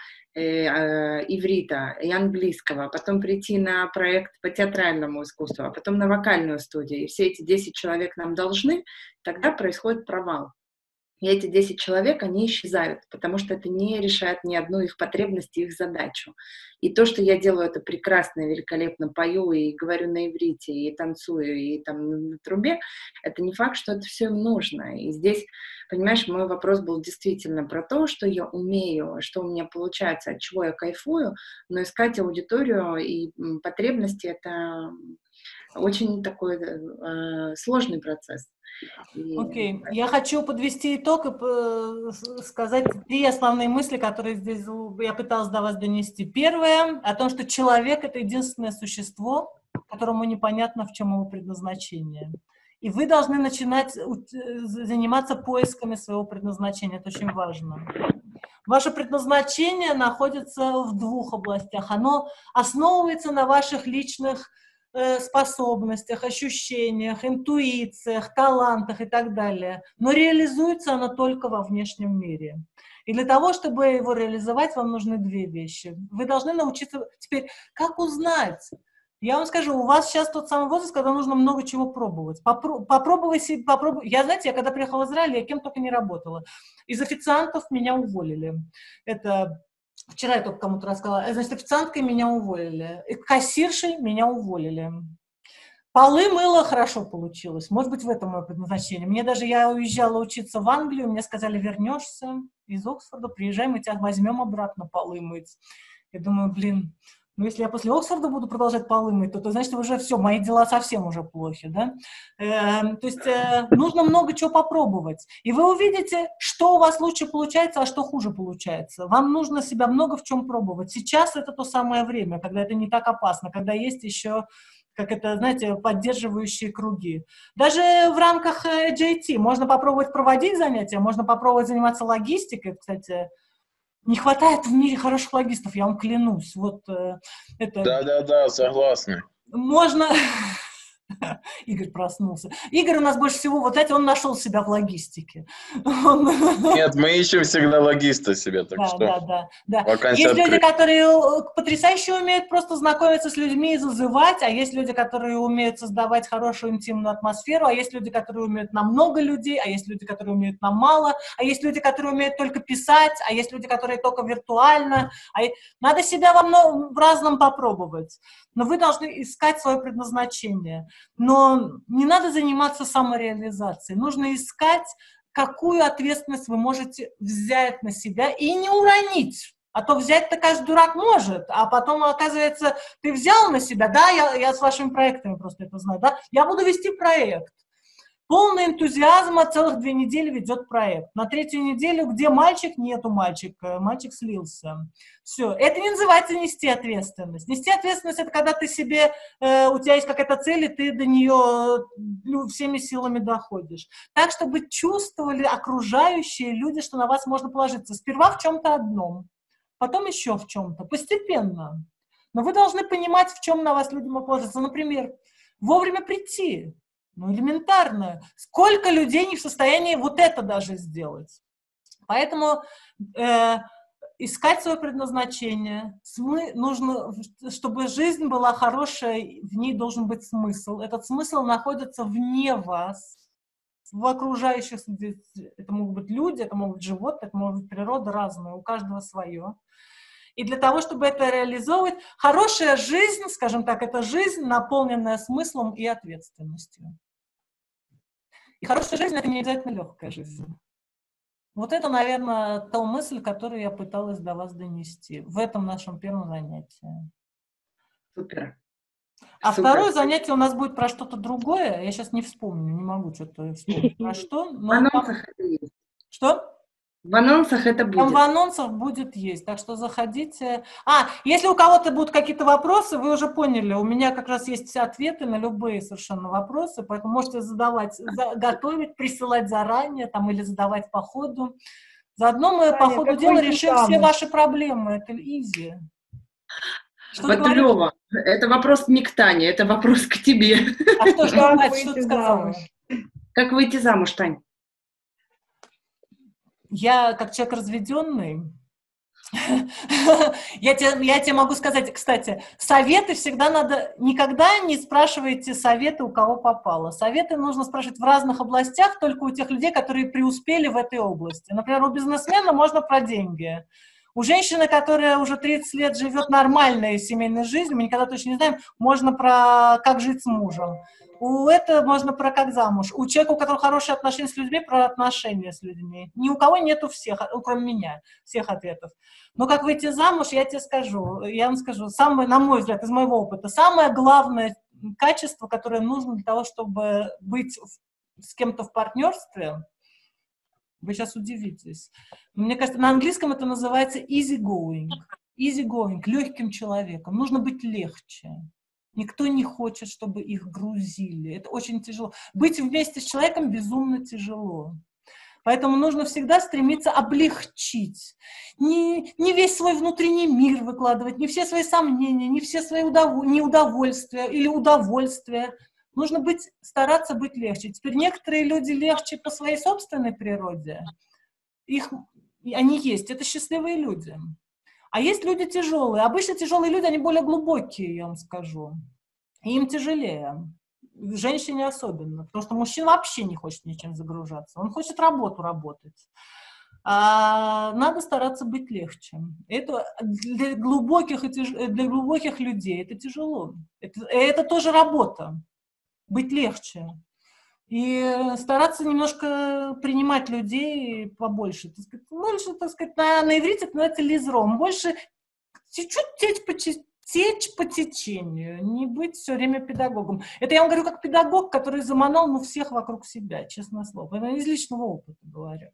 иврита и английского, потом прийти на проект по театральному искусству, а потом на вокальную студию, и все эти 10 человек нам должны, тогда происходит провал. И эти 10 человек, они исчезают, потому что это не решает ни одну их потребность и их задачу. И то, что я делаю, это прекрасно, великолепно пою и говорю на иврите, и танцую, и на трубе, это не факт, что это все им нужно. И здесь, понимаешь, мой вопрос был действительно про то, что я умею, что у меня получается, от чего я кайфую, но искать аудиторию и потребности — это очень такой сложный процесс. Окей. Я хочу подвести итог и сказать 3 основные мысли, которые здесь я пыталась до вас донести. Первое, о том, что человек — это единственное существо, которому непонятно, в чем его предназначение. И вы должны начинать заниматься поисками своего предназначения. Это очень важно. Ваше предназначение находится в 2 областях. Оно основывается на ваших личных способностях, ощущениях, интуициях, талантах и так далее. Но реализуется оно только во внешнем мире. И для того, чтобы его реализовать, вам нужны 2 вещи. Вы должны научиться... Теперь, как узнать? Я вам скажу, у вас сейчас тот самый возраст, когда нужно много чего пробовать. Попробуй. Я, знаете, я когда приехала в Израиль, я кем только не работала. Из официантов меня уволили. Это... Вчера я только кому-то рассказала. Значит, официанткой меня уволили. Кассиршей меня уволили. Полы мыла хорошо получилось. Может быть, в этом мое предназначение. Я уезжала учиться в Англию, мне сказали, вернешься из Оксфорда, приезжай, мы тебя возьмем обратно полы мыть. Я думаю, Но если я после Оксфорда буду продолжать полы мыть, то значит, уже все, мои дела совсем уже плохи, да? То есть нужно много чего попробовать. И вы увидите, что у вас лучше получается, а что хуже получается. Вам нужно себя много в чем пробовать. Сейчас это то самое время, когда это не так опасно, когда есть еще, как это, знаете, поддерживающие круги. Даже в рамках JT можно попробовать проводить занятия, можно попробовать заниматься логистикой, кстати. Не хватает в мире хороших логистов, я вам клянусь. Вот это... Да, согласны. Можно... Игорь проснулся. Игорь у нас больше всего, вот эти, он нашел себя в логистике. Нет, мы ищем всегда логиста себе, так что... Да. Есть люди, которые потрясающе умеют просто знакомиться с людьми и зазывать, а есть люди, которые умеют создавать хорошую интимную атмосферу, а есть люди, которые умеют на много людей, а есть люди, которые умеют на мало, а есть люди, которые умеют только писать, а есть люди, которые только виртуально. Надо себя в разном попробовать. Но вы должны искать свое предназначение. Но не надо заниматься самореализацией. Нужно искать, какую ответственность вы можете взять на себя и не уронить. А то взять-то каждый дурак может, а потом, оказывается, ты взял на себя, да, я с вашими проектами просто это знаю, да, я буду вести проект. Полный энтузиазма, целых 2 недели ведет проект. На 3-ю неделю, где мальчик, нету мальчика, мальчик слился. Все. Это не называется нести ответственность. Нести ответственность — это когда ты себе, у тебя есть какая-то цель, и ты до нее всеми силами доходишь. Так, чтобы чувствовали окружающие люди, что на вас можно положиться. Сперва в чем-то одном, потом еще в чем-то, постепенно. Но вы должны понимать, в чем на вас люди могут положиться. Например, вовремя прийти. Элементарно. Сколько людей не в состоянии вот это даже сделать? Поэтому искать свое предназначение. Нужно, чтобы жизнь была хорошая, в ней должен быть смысл. Этот смысл находится вне вас, в окружающих. Это могут быть люди, это могут быть животные, это может быть природа разная, у каждого свое. И для того, чтобы это реализовывать, хорошая жизнь, скажем так, это жизнь, наполненная смыслом и ответственностью. И хорошая жизнь — это не обязательно легкая жизнь. Вот это, наверное, та мысль, которую я пыталась до вас донести в этом нашем первом занятии. Супер. А второе занятие у нас будет про что-то другое. Я сейчас не вспомню, не могу что-то вспомнить. Про что? В анонсах это есть. Что? В анонсах это будет. Там в анонсах будет есть, так что заходите. Если у кого-то будут какие-то вопросы, вы уже поняли, у меня как раз есть ответы на любые совершенно вопросы, поэтому можете задавать, готовить, присылать заранее там, или задавать по ходу. Заодно мы по ходу дела решим все ваши проблемы. Это изи. Батулева, это вопрос не к Тане, это вопрос к тебе. А что ты сказала? Как выйти замуж, Тань? Я, как человек разведенный, я тебе могу сказать, кстати, советы всегда надо, никогда не спрашивайте советы, у кого попало. Советы нужно спрашивать в разных областях, только у тех людей, которые преуспели в этой области. Например, у бизнесмена можно про деньги. У женщины, которая уже 30 лет живет нормальной семейной жизнью, мы никогда точно не знаем, можно про как жить с мужем. У этого можно про как замуж. У человека, у которого хорошие отношения с людьми, про отношения с людьми. Ни у кого нету всех, кроме меня, всех ответов. Но как выйти замуж, я вам скажу, самое, на мой взгляд, из моего опыта, самое главное качество, которое нужно для того, чтобы быть с кем-то в партнерстве, вы сейчас удивитесь. Мне кажется, на английском это называется easy going. Easy going, легким человеком. Нужно быть легче. Никто не хочет, чтобы их грузили. Это очень тяжело. Быть вместе с человеком безумно тяжело. Поэтому нужно всегда стремиться облегчить. Не весь свой внутренний мир выкладывать, не все свои сомнения, не все свои неудовольствия или удовольствия. Нужно стараться быть легче. Теперь некоторые люди легче по своей собственной природе. Они есть, это счастливые люди. А есть люди тяжелые. Обычно тяжелые люди, они более глубокие, я вам скажу. И им тяжелее. Женщине особенно. Потому что мужчина вообще не хочет ничем загружаться. Он хочет работу работать. А надо стараться быть легче. Это для глубоких людей это тяжело. Это тоже работа. Быть легче. И стараться немножко принимать людей побольше. Больше, так сказать, на иврите это называется лизром. Больше чуть-чуть течь по течению, не быть все время педагогом. Это я вам говорю как педагог, который заманал всех вокруг себя, честное слово. Это из личного опыта говорю.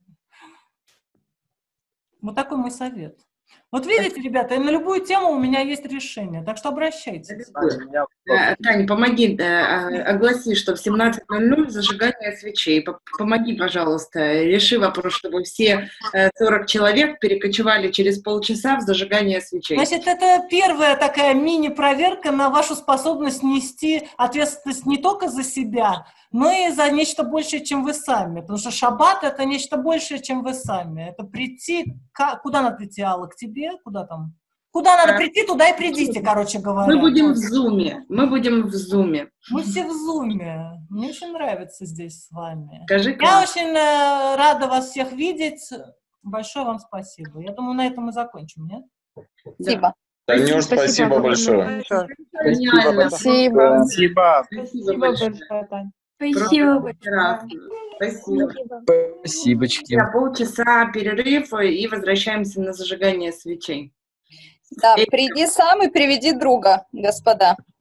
Вот такой мой совет. Вот видите, ребята, на любую тему у меня есть решение, так что обращайтесь. Таня, помоги, огласи, что в 17:00 зажигание свечей. Помоги, пожалуйста, реши вопрос, чтобы все 40 человек перекочевали через полчаса в зажигание свечей. Значит, это первая такая мини-проверка на вашу способность нести ответственность не только за себя, но и за нечто большее, чем вы сами. Потому что шаббат — это нечто большее, чем вы сами. Это прийти... Куда надо прийти, Алла? К тебе? Куда там? Куда надо прийти, туда и придите, короче говоря. Мы будем в зуме. Мы все в зуме. Мне очень нравится здесь с вами. Скажи, я очень рада вас всех видеть. Большое вам спасибо. Я думаю, на этом мы закончим, нет? Спасибо. Танюш, спасибо большое. Спасибо. Спасибо большое, Тань. Спасибо большое. Спасибо. Спасибочки. На полчаса перерыв и возвращаемся на зажигание свечей. Да, приди сам и приведи друга, господа.